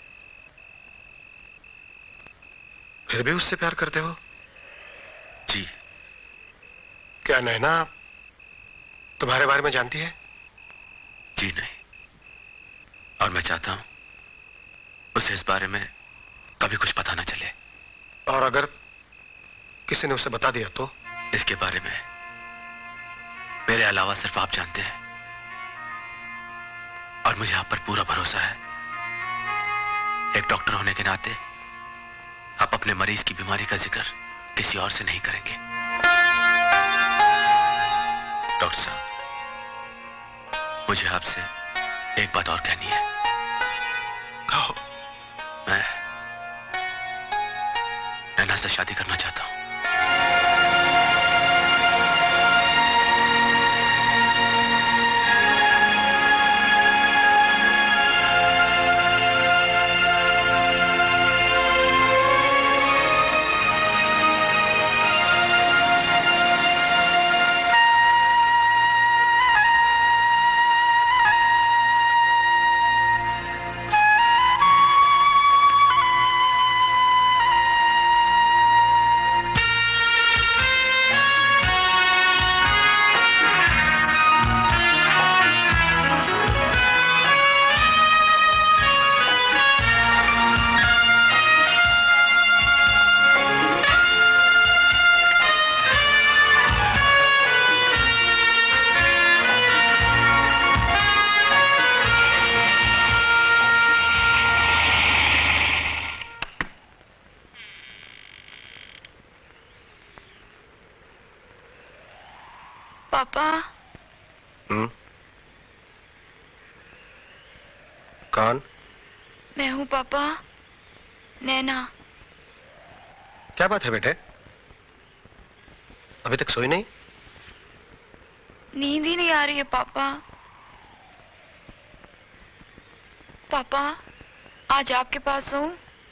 फिर भी उससे प्यार करते हो? जी। क्या नैना तुम्हारे बारे में जानती है? जी नहीं, और मैं चाहता हूं उसे इस बारे में कभी कुछ पता ना चले। और अगर किसी ने उसे बता दिया तो? इसके बारे में मेरे अलावा सिर्फ आप जानते हैं, और मुझे आप पर पूरा भरोसा है। एक डॉक्टर होने के नाते आप अपने मरीज की बीमारी का जिक्र किसी और से नहीं करेंगे। डॉक्टर साहब, मुझे आपसे एक बात और कहनी है। कहो। मैं नैना से शादी करना चाहता हूं। पापा। कौन? मैं हूँ पापा, नैना। क्या बात है बेटे, अभी तक सोई नहीं? नींद ही नहीं आ रही है पापा। पापा आज आपके पास हूँ।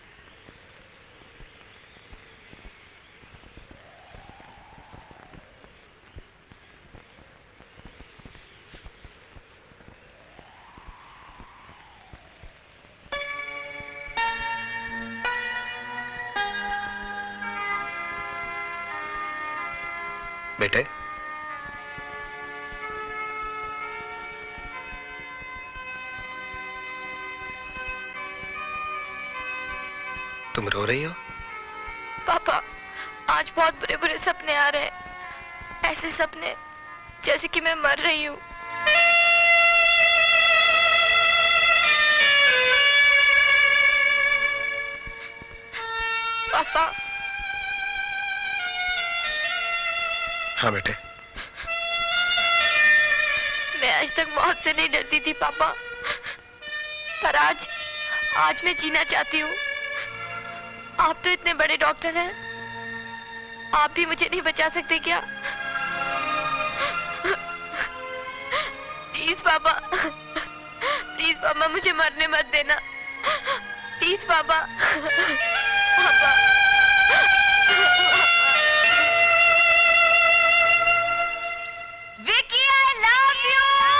बेटे तुम रो रही हो? पापा आज बहुत बुरे बुरे सपने आ रहे हैं, ऐसे सपने जैसे कि मैं मर रही हूँ। पापा। हाँ बेटे। मैं आज तक मौत से नहीं डरती थी पापा, पर आज मैं जीना चाहती हूँ। आप तो इतने बड़े डॉक्टर हैं, आप भी मुझे नहीं बचा सकते क्या? प्लीज पापा, प्लीज पापा मुझे मरने मत देना, प्लीज पापा। पापा। Vicky, I love you।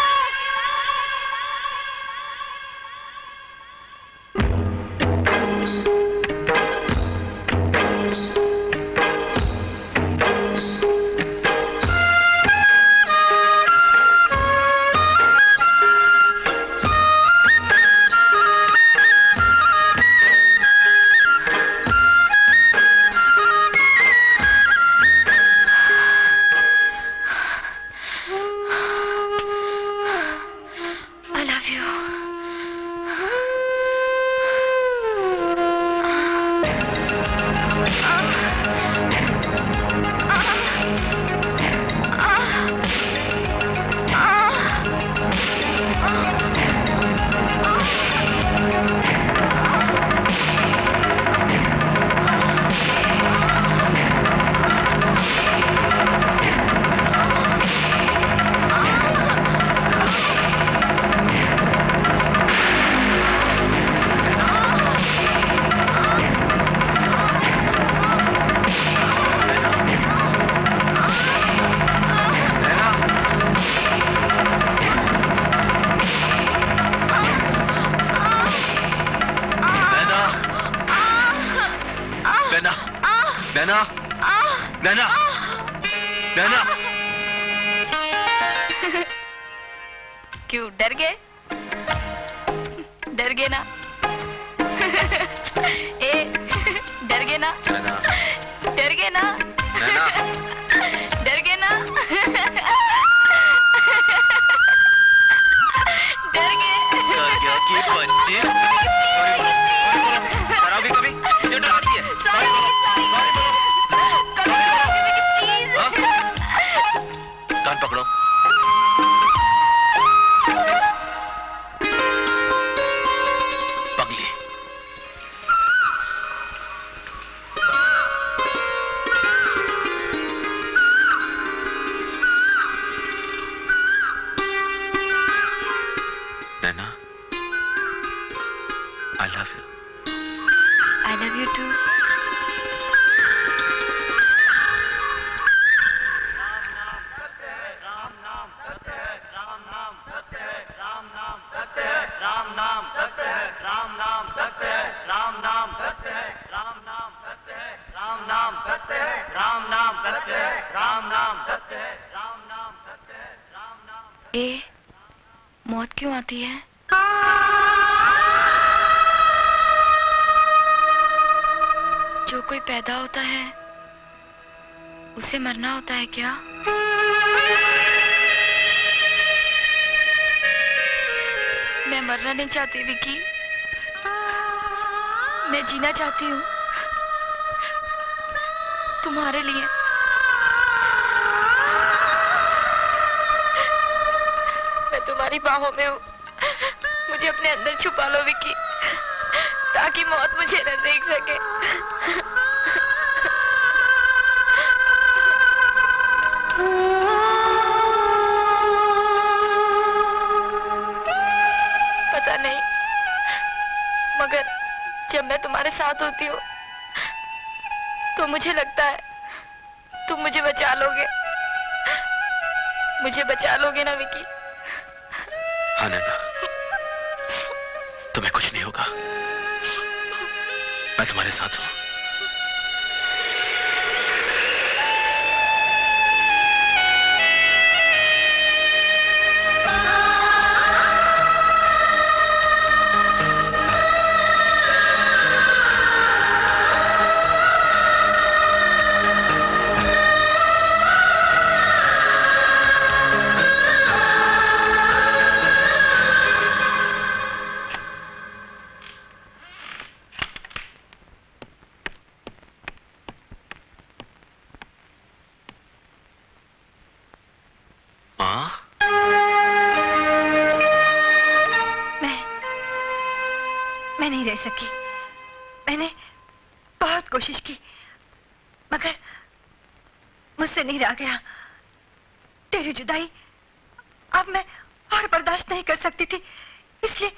नैना, नैना, नैना। क्यों डर गए? डर गए ना? ए, डर गए ना? डर गए ना? डर गए ना? डर गए? की बच्ची। डराओगी कभी? मुझे डराती है। सॉरी बोलो, सॉरी बोलो। कान पकड़ो। पगली। नैना, I love you. I love you too. ए, मौत क्यों आती है? जो कोई पैदा होता है उसे मरना होता है क्या? मैं मरना नहीं चाहती विकी, मैं जीना चाहती हूँ तुम्हारे लिए। तुम्हारी बाहों में हूँ। मुझे अपने अंदर छुपा लो विकी, ताकि मौत मुझे न देख सके। पता नहीं, मगर जब मैं तुम्हारे साथ होती हूँ तो मुझे लगता है तुम मुझे बचा लोगे। मुझे बचा लोगे ना विकी? हाँ नैना, तुम्हें कुछ नहीं होगा, मैं तुम्हारे साथ हूँ। मैं नहीं रह सकी। मैंने बहुत कोशिश की, मगर मुझसे नहीं रहा गया। तेरी जुदाई अब मैं और बर्दाश्त नहीं कर सकती थी, इसलिए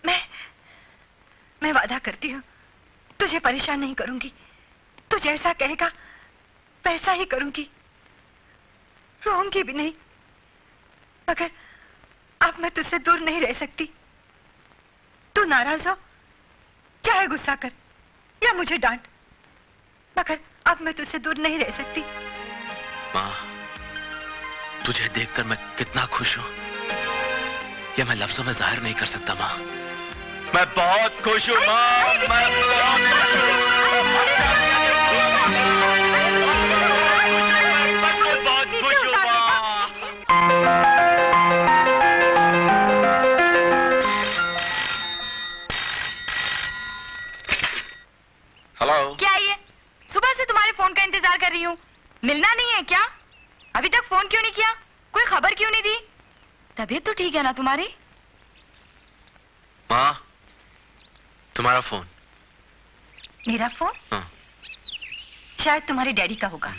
मैं वादा करती हूँ तुझे परेशान नहीं करूंगी। तू जैसा कहेगा वैसा ही करूंगी, रोऊंगी भी नहीं। मगर अब मैं तुझसे दूर नहीं रह सकती। तू नाराज हो चाहे गुस्सा कर या मुझे डांट, मगर अब मैं तुझसे दूर नहीं रह सकती। माँ, तुझे देखकर मैं कितना खुश हूँ यह मैं लफ्जों में जाहिर नहीं कर सकता। माँ, मैं बहुत खुश हूँ माँ, बहुत खुश हूँ माँ। हेलो, क्या ये? सुबह से तुम्हारे फोन का इंतजार कर रही हूँ, मिलना नहीं है क्या? अभी तक फोन क्यों नहीं किया? कोई खबर क्यों नहीं दी? तबीयत तो ठीक है ना तुम्हारी? माँ, तुम्हारा फोन। मेरा फोन? हाँ। शायद तुम्हारे डैडी का होगा।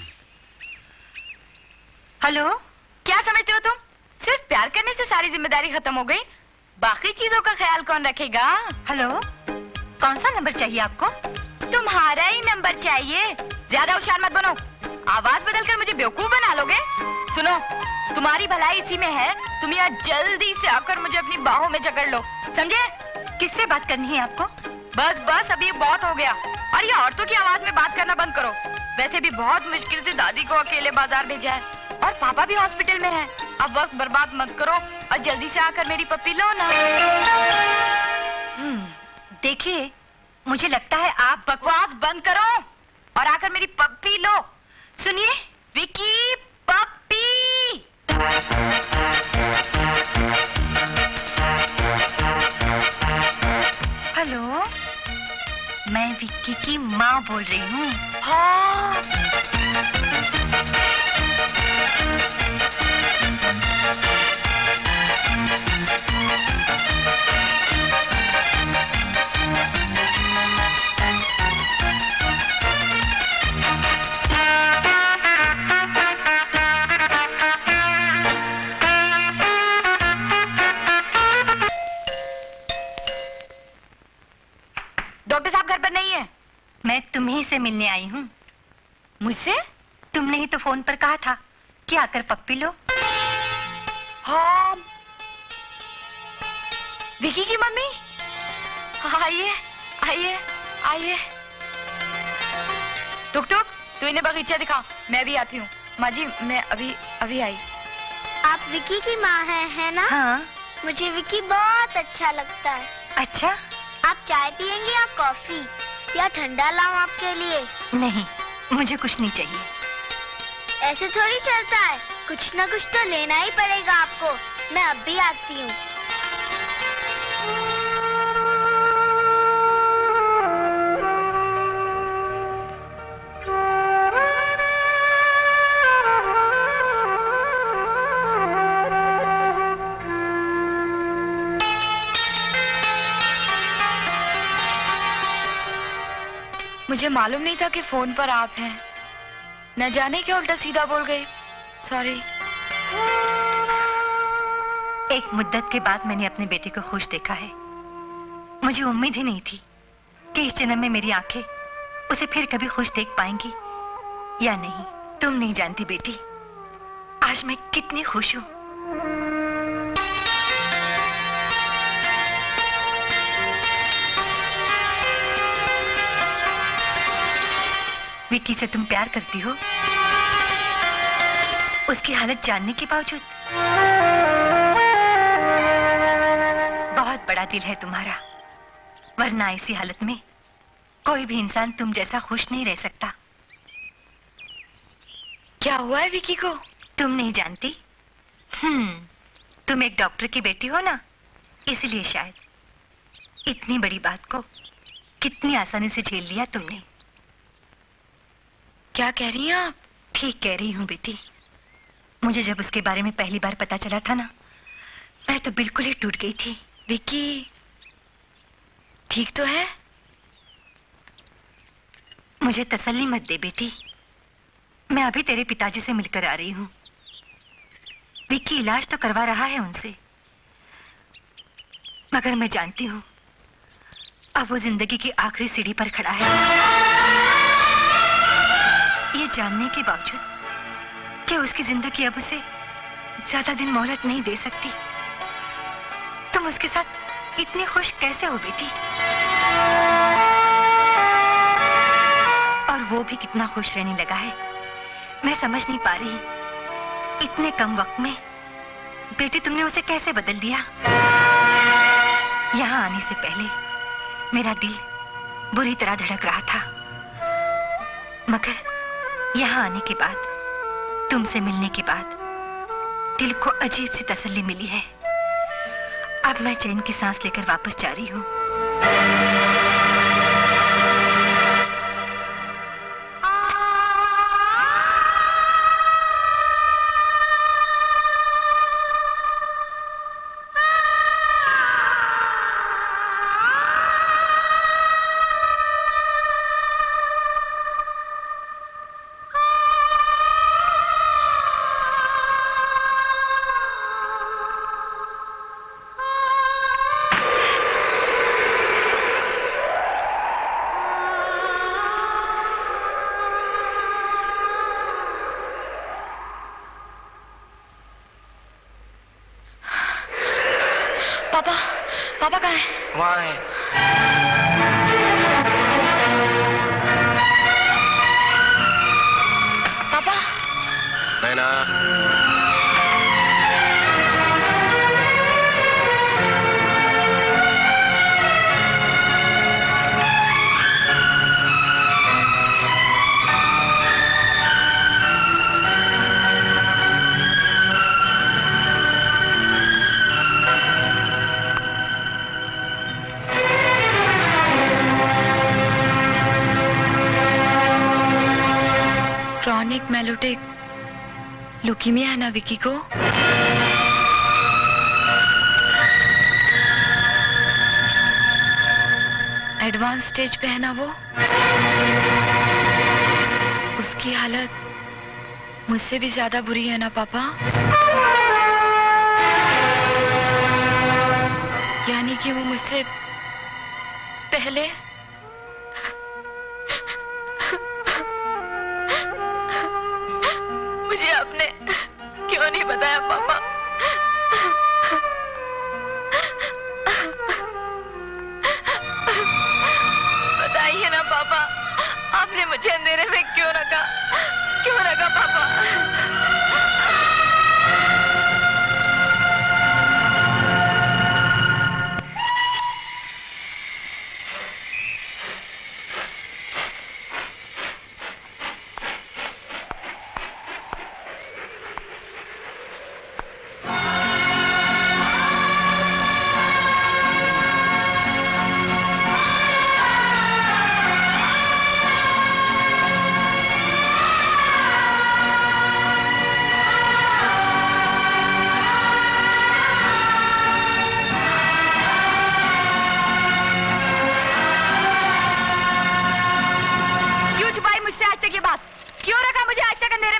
हेलो? क्या समझते हो तुम? सिर्फ प्यार करने से सारी जिम्मेदारी खत्म हो गई, बाकी चीजों का ख्याल कौन रखेगा? हेलो, कौन सा नंबर चाहिए आपको? तुम्हारा ही नंबर चाहिए। ज्यादा होशियार मत बनो, आवाज बदलकर मुझे बेवकूफ बना लोगे। सुनो, तुम्हारी भलाई इसी में है, तुम यहाँ जल्दी से आकर मुझे अपनी बाहों में जकड़ लो, समझे? किससे बात करनी है आपको? बस बस, अभी बहुत हो गया। और ये औरतों की आवाज में बात करना बंद करो। वैसे भी बहुत मुश्किल से दादी को अकेले बाजार भेजा है, और पापा भी हॉस्पिटल में है। अब वक्त बर्बाद मत करो और जल्दी से आकर मेरी पप्पी लो ना। देखिए, मुझे लगता है आप बकवास बंद करो और आकर मेरी पप्पी लो। सुनिए, विकी, पप्पी। हेलो, मैं विक्की की माँ बोल रही हूँ। हाँ। डॉक्टर साहब घर पर नहीं है। मैं तुम्हीं से मिलने आई हूँ। मुझसे? तुमने ही तो फोन पर कहा था कि आकर पप्पी लो। हाँ, विकी की मम्मी। आइए आइए आइए। टुक टुक, तू इन्हें बगीचा दिखा, मैं भी आती हूँ। माँ जी, मैं अभी आई। आप विकी की माँ हैं, है ना? हाँ। मुझे विकी बहुत अच्छा लगता है। अच्छा? आप चाय पियेंगे या कॉफी, या ठंडा लाऊं आपके लिए? नहीं, मुझे कुछ नहीं चाहिए। ऐसे थोड़ी चलता है, कुछ ना कुछ तो लेना ही पड़ेगा आपको। मैं अब भी आती हूँ। मुझे मालूम नहीं था कि फोन पर आप हैं। न जाने क्या उल्टा सीधा बोल गई। सॉरी। एक मुद्दत के बाद मैंने अपने बेटे को खुश देखा है। मुझे उम्मीद ही नहीं थी कि इस जन्म में मेरी आंखें उसे फिर कभी खुश देख पाएंगी या नहीं। तुम नहीं जानती बेटी, आज मैं कितनी खुश हूं। विक्की से तुम प्यार करती हो, उसकी हालत जानने के बावजूद। बहुत बड़ा दिल है तुम्हारा, वरना ऐसी हालत में कोई भी इंसान तुम जैसा खुश नहीं रह सकता। क्या हुआ है विक्की को? तुम नहीं जानती? तुम एक डॉक्टर की बेटी हो ना, इसलिए शायद इतनी बड़ी बात को कितनी आसानी से झेल लिया तुमने। क्या कह रही हैं आप? ठीक कह रही हूँ बेटी। मुझे जब उसके बारे में पहली बार पता चला था ना, मैं तो बिल्कुल ही टूट गई थी। विक्की ठीक तो है? मुझे तसल्ली मत दे बेटी, मैं अभी तेरे पिताजी से मिलकर आ रही हूँ। विक्की इलाज तो करवा रहा है उनसे, मगर मैं जानती हूँ अब वो जिंदगी की आखिरी सीढ़ी पर खड़ा है। ये जानने के बावजूद कि उसकी जिंदगी अब उसे ज्यादा दिन मोहलत नहीं दे सकती, तुम उसके साथ इतनी खुश कैसे हो बेटी? और वो भी कितना खुश रहने लगा है, मैं समझ नहीं पा रही। इतने कम वक्त में बेटी तुमने उसे कैसे बदल दिया? यहाँ आने से पहले मेरा दिल बुरी तरह धड़क रहा था, मगर यहाँ आने के बाद, तुमसे मिलने के बाद दिल को अजीब सी तसल्ली मिली है। अब मैं चैन की सांस लेकर वापस जा रही हूँ। पापा कहाँ है? वहाँ है। पापा। नैना। क्रॉनिक मेलोटिक लुकीमिया है ना विक्की को? एडवांस स्टेज पे है ना वो? उसकी हालत मुझसे भी ज्यादा बुरी है ना पापा? यानी कि वो मुझसे पहले मुझे आपने क्यों नहीं बताया पापा? बताइए ना पापा, आपने मुझे अंधेरे में क्यों रखा? क्यों रखा पापा?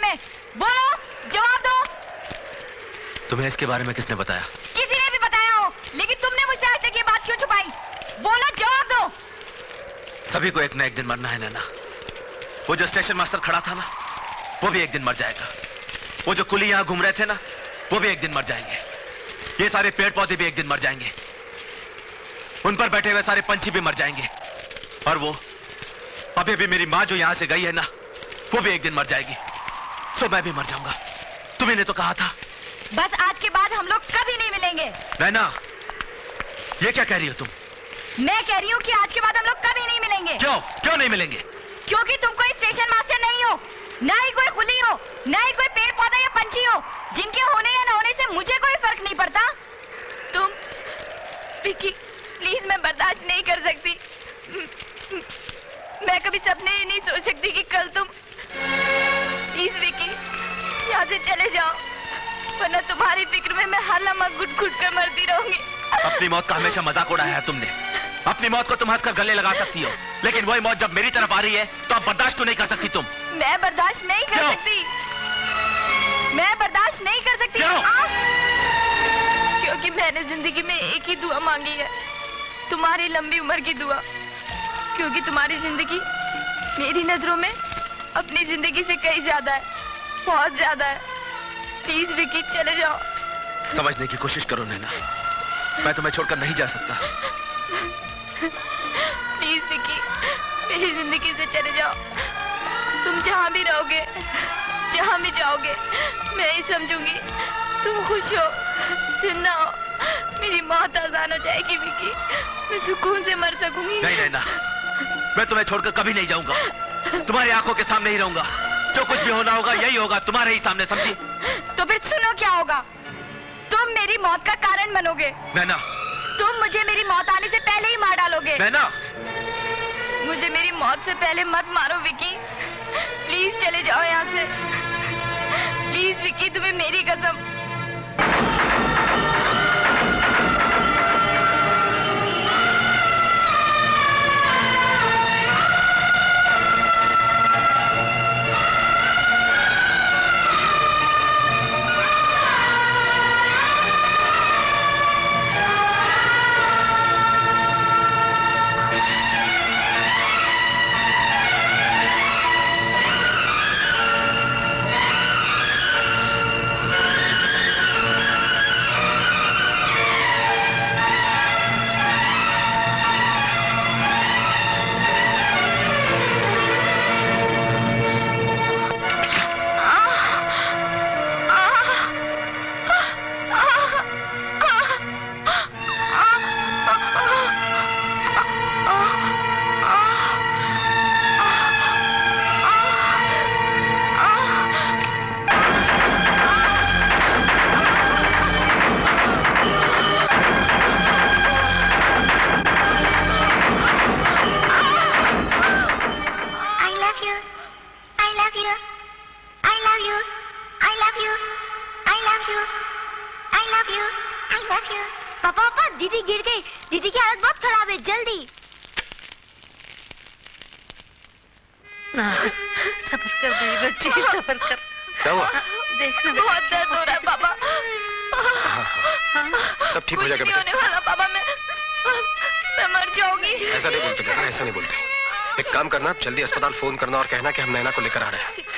में? बोलो, जवाब दो। तुम्हें इसके बारे में किसने बताया? किसी ने भी बताया हो, लेकिन तुमने मुझसे आज तक ये बात क्यों छुपाई? बोलो, जवाब दो। सभी को एक न एक दिन मरना है नैना। वो जो स्टेशन मास्टर खड़ा था ना, वो भी एक दिन मर जाएगा। वो जो कुली यहां घूम रहे थे ना, वो भी एक दिन मर जाएंगे। ये सारे पेड़ पौधे भी एक दिन मर जाएंगे। उन पर बैठे हुए सारे पंछी भी मर जाएंगे। और वो अभी भी मेरी मां जो यहां से गई है ना, वो भी एक दिन मर जाएगी। सो मैं भी मर जाऊंगा। तुम्ही ने तो कहा था। बस आज के बाद हम लोग कभी नहीं मिलेंगे। नैना, ये क्या कह रही हो तुम? मैं कह रही हूँ कि आज के बाद हम लोग कभी नहीं मिलेंगे। क्यों नहीं मिलेंगे? क्योंकि तुम कोई स्टेशन मास्टर नहीं हो, ना ही कोई कुली हो, ना ही कोई पेड़ पौधा या पंछी हो, जिनके होने या न होने से मुझे कोई फर्क नहीं पड़ता। तुम विकी, प्लीज, मैं बर्दाश्त नहीं कर सकती। मैं कभी सपने ही नहीं सोच सकती कि कल तुम, प्लीज विकी, यहाँ से चले जाओ, वरना तुम्हारी फिक्र में मैं हर लम्हा घुट-घुट कर मरती रहूंगी। अपनी मौत का हमेशा मजाक उड़ाया है तुमने। अपनी मौत को तुम हंसकर गले लगा सकती हो, लेकिन वही मौत जब मेरी तरफ आ रही है तो अब बर्दाश्त क्यों नहीं कर सकती तुम? मैं बर्दाश्त नहीं कर सकती। मैं बर्दाश्त नहीं कर सकती। क्योंकि मैंने जिंदगी में एक ही दुआ मांगी है, तुम्हारी लंबी उम्र की दुआ। क्योंकि तुम्हारी जिंदगी मेरी नजरों में अपनी जिंदगी से कहीं ज्यादा है, बहुत ज्यादा है। प्लीज विकी, चले जाओ। समझने की कोशिश करो नैना, मैं तुम्हें छोड़कर नहीं जा सकता। प्लीज विकी, मेरी जिंदगी से चले जाओ। तुम जहाँ भी रहोगे, जहाँ भी जाओगे, मैं ही समझूंगी तुम खुश हो, जिंदा हो। मेरी मौत आसान हो जाएगी विकी, मैं सुकून से मर सकूंगी। नहीं नैना, मैं तुम्हें छोड़कर कभी नहीं जाऊंगा। तुम्हारी आंखों के सामने ही रहूंगा। जो कुछ भी होना होगा यही होगा, तुम्हारे ही सामने, समझी? तो फिर सुनो क्या होगा। तुम मेरी मौत का कारण बनोगे। नैना, तुम मुझे मेरी मौत आने से पहले ही मार डालोगे। नैना, मुझे मेरी मौत से पहले मत मारो विकी, प्लीज चले जाओ यहाँ से। प्लीज विकी, तुम्हें मेरी कसम। दीदी गिर गई। दीदी की हालत बहुत खराब है, जल्दी। सब्र कर मेरी बच्ची, सब्र कर। क्या हुआ? देखना, बहुत दर्द हो रहा है पापा। सब ठीक हो जाएगा कुछ नहीं होने वाला पापा, मैं मर जाऊंगी। ऐसा नहीं बोलते बेटा, ऐसा नहीं बोलते। एक काम करना, जल्दी अस्पताल फोन करना और कहना कि हम नैना को लेकर आ रहे हैं।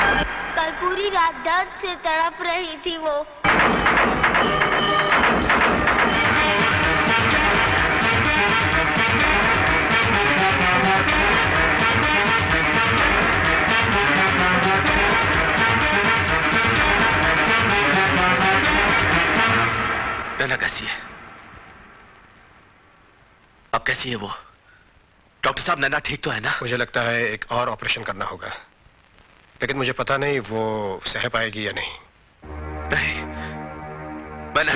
पूरी रात दर्द से तड़प रही थी वो। नैना कैसी है? अब कैसी है वो? डॉक्टर साहब, नैना ठीक तो है ना? मुझे लगता है एक और ऑपरेशन करना होगा, लेकिन मुझे पता नहीं वो सह पाएगी या नहीं। नहीं, मैं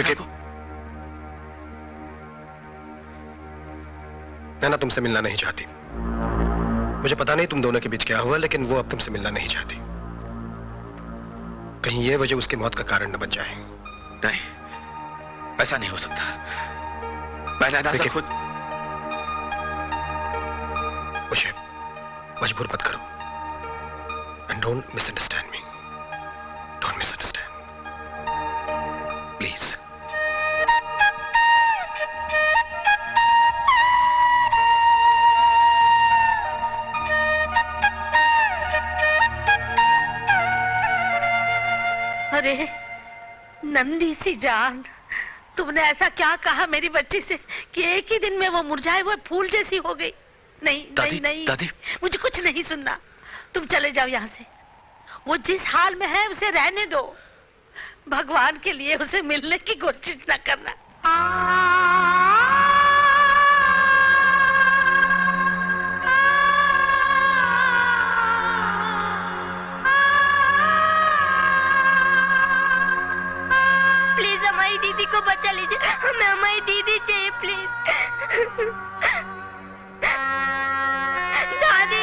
नैना तुमसे मिलना नहीं चाहती। मुझे पता नहीं तुम दोनों के बीच क्या हुआ, लेकिन वो अब तुमसे मिलना नहीं चाहती। कहीं ये वजह उसकी मौत का कारण न बन जाए। नहीं, ऐसा नहीं हो सकता। मैं नैना से खुद। मुझे मजबूर मत करो। And don't misunderstand me. Don't misunderstand please. अरे नंदी सी जान, तुमने ऐसा क्या कहा मेरी बच्ची से कि एक ही दिन में वो मुरझाए हुए फूल जैसी हो गई? नहीं नहीं नहीं, दादी, मुझे कुछ नहीं सुनना। तुम चले जाओ यहाँ से। वो जिस हाल में है उसे रहने दो। भगवान के लिए उसे मिलने की कोशिश न करना। प्लीज हमारी दीदी को बचा लीजिए, हमें हमारी दीदी चाहिए प्लीज। दादी,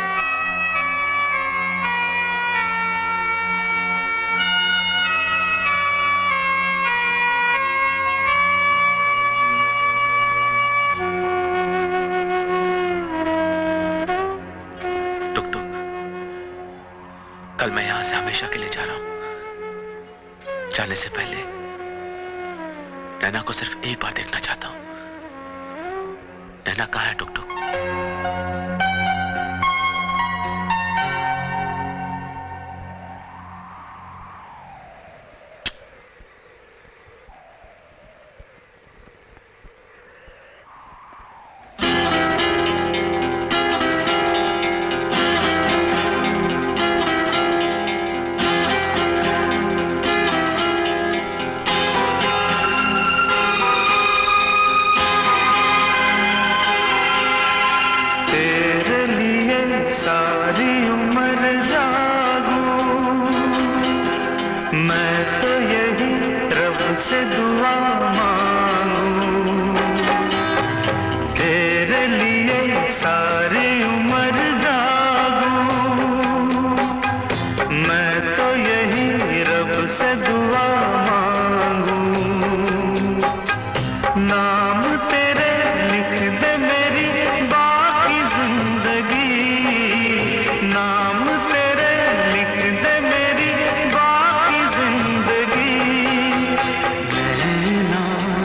टुक-टुक, कल मैं यहां से हमेशा के लिए जा रहा हूं। जाने से पहले नैना को सिर्फ एक बार देखना चाहता हूं। नैना कहाँ है टुक-टुक? से दुआ मांगूं, तेरे लिए सारी उम्र जागूं। मैं तो यही रब से दुआ मांगूं, नाम तेरे लिख दे मेरी बाकी जिंदगी। नाम तेरे लिख दे मेरी बाकी जिंदगी। नैना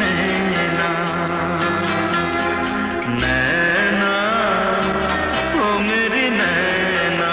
नैना नैना ओ मेरी नैना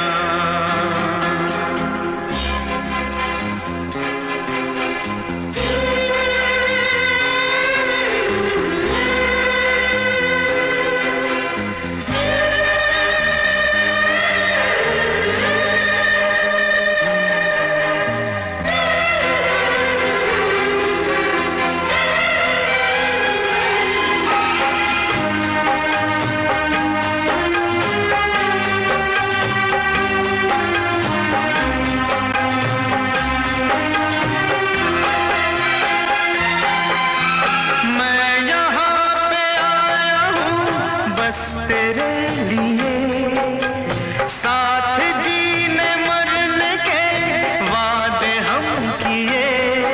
तेरे लिए साथ जीने मरने के वादे हम किए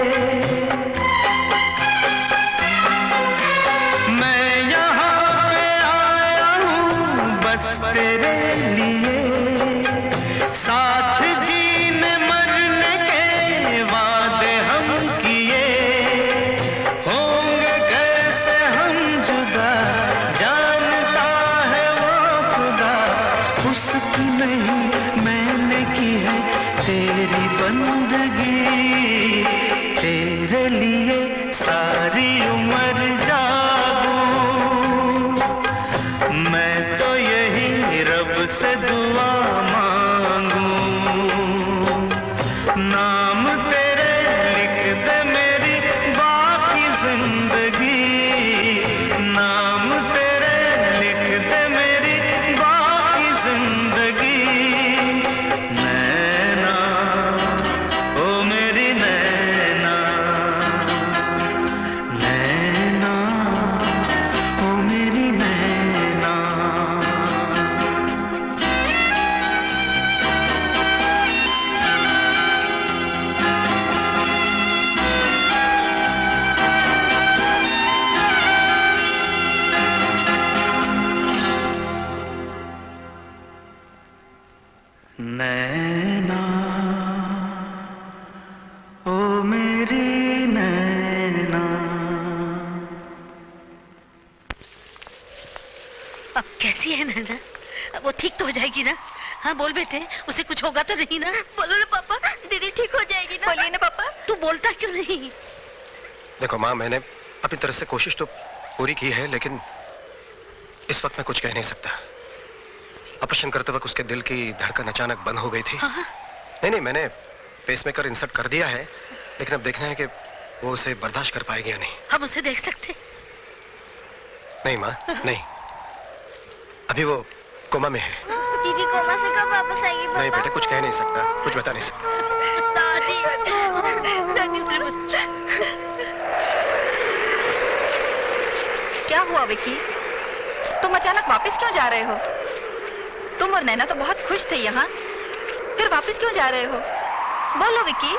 मैं यहाँ पे आया हूँ बस तेरे लिए साथ जीने मरने के वादे हम किए होंगे कैसे हम जुदा उसकी नहीं मैंने की है तेरी बंदगी तेरे लिए सारी उम्र जागूं मैं तो यही रब से दुआ मांगूं नाम तेरे लिख दे मेरी बाकी जिंदगी नाम तेरे लिख दे मेरी जिंदगी नैना ओ मेरी नैना नैना ओ मेरी नैना नैना ओ मेरी नैना अब कैसी है नैना? वो ठीक तो हो जाएगी ना? हाँ बोल बेटे, उसे कुछ होगा तो नहीं ना? बोलो ना पापा, दीदी ठीक हो जाएगी ना? बोलिए ना पापा। तू बोलता क्यों नहीं? देखो माँ, मैंने अपनी तरफ से कोशिश तो पूरी की है, लेकिन इस वक्त मैं कुछ कह नहीं सकता। ऑपरेशन करते वक्त उसके दिल की धड़कन अचानक बंद हो गई थी। हाँ? नहीं, मैंने पेसमेकर इंसर्ट कर दिया है, लेकिन अब देखना है कि वो उसे बर्दाश्त कर पाएगी या नहीं। हम उसे देख सकते? नहीं माँ, नहीं, अभी वो कोमा में है। दीदी कोमा से कब वापस आएगी पापा? नहीं बेटा, कुछ कह नहीं सकता, कुछ बता नहीं सकता। दादी क्या हुआ विक्की? तुम अचानक वापस क्यों जा रहे हो? तुम और नैना तो बहुत खुश थे यहाँ, फिर वापस क्यों जा रहे हो? बोलो विक्की।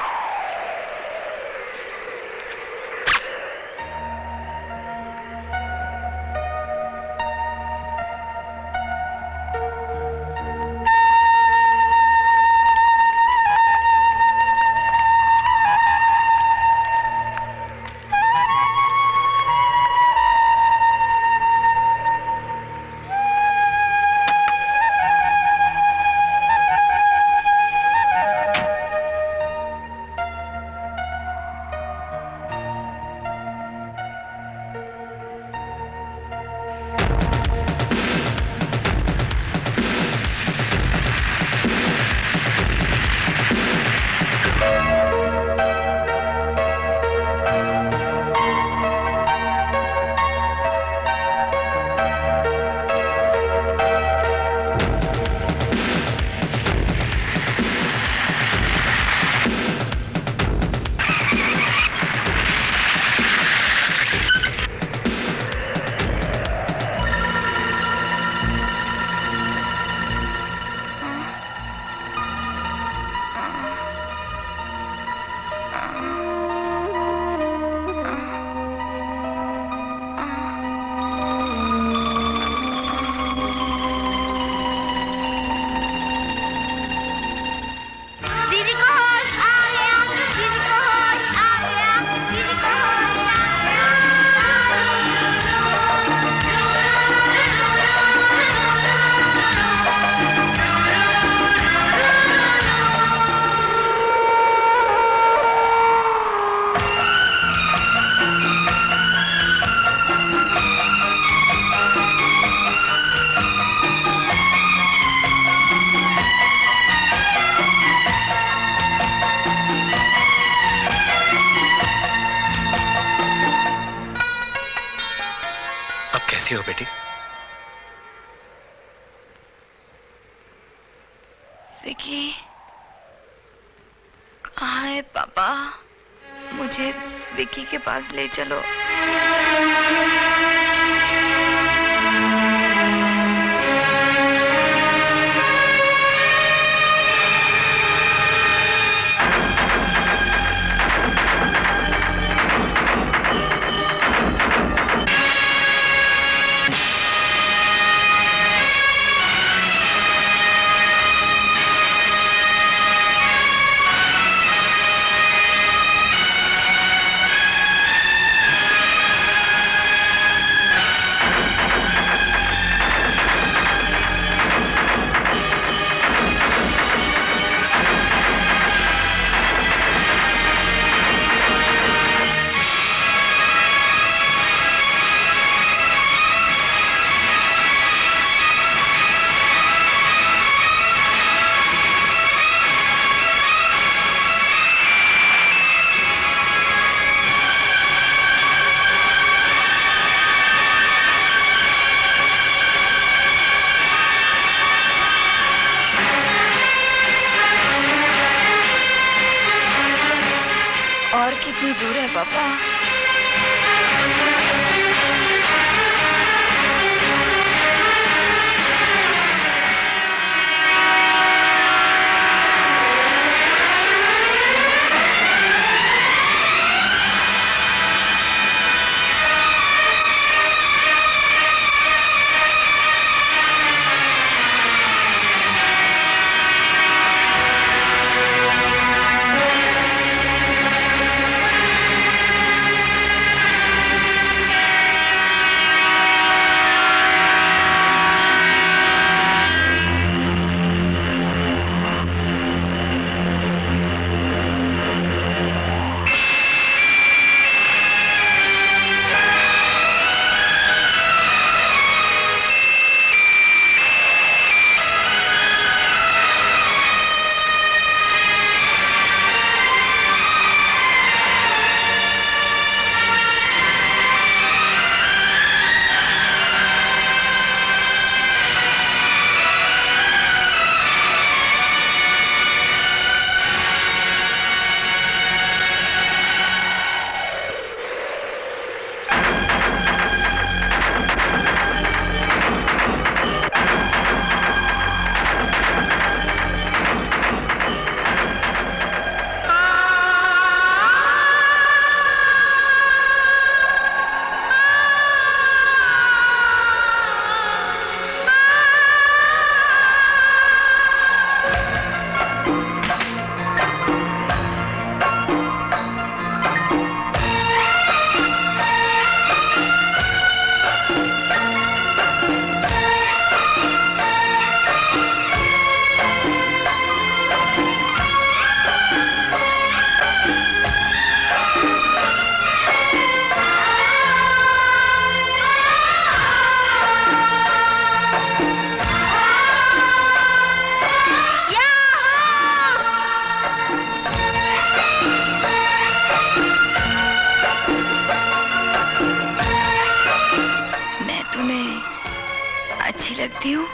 कैसी हो बेटी? विकी, कहाँ है पापा? मुझे विकी के पास ले चलो। और कितनी दूर है पापा? अच्छी लगती हूँ?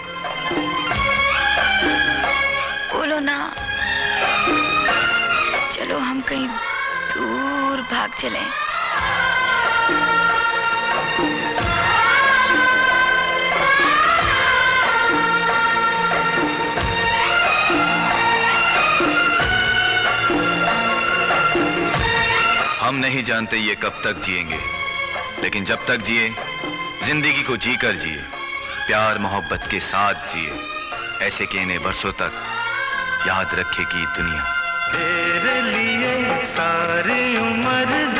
बोलो ना। चलो हम कहीं दूर भाग चलें। हम नहीं जानते ये कब तक जिएंगे, लेकिन जब तक जिए जिंदगी को जीकर जिए, प्यार मोहब्बत के साथ जिए। ऐसे कि इन्हें बरसों तक याद रखेगी दुनिया। तेरे लिए सारी उम्र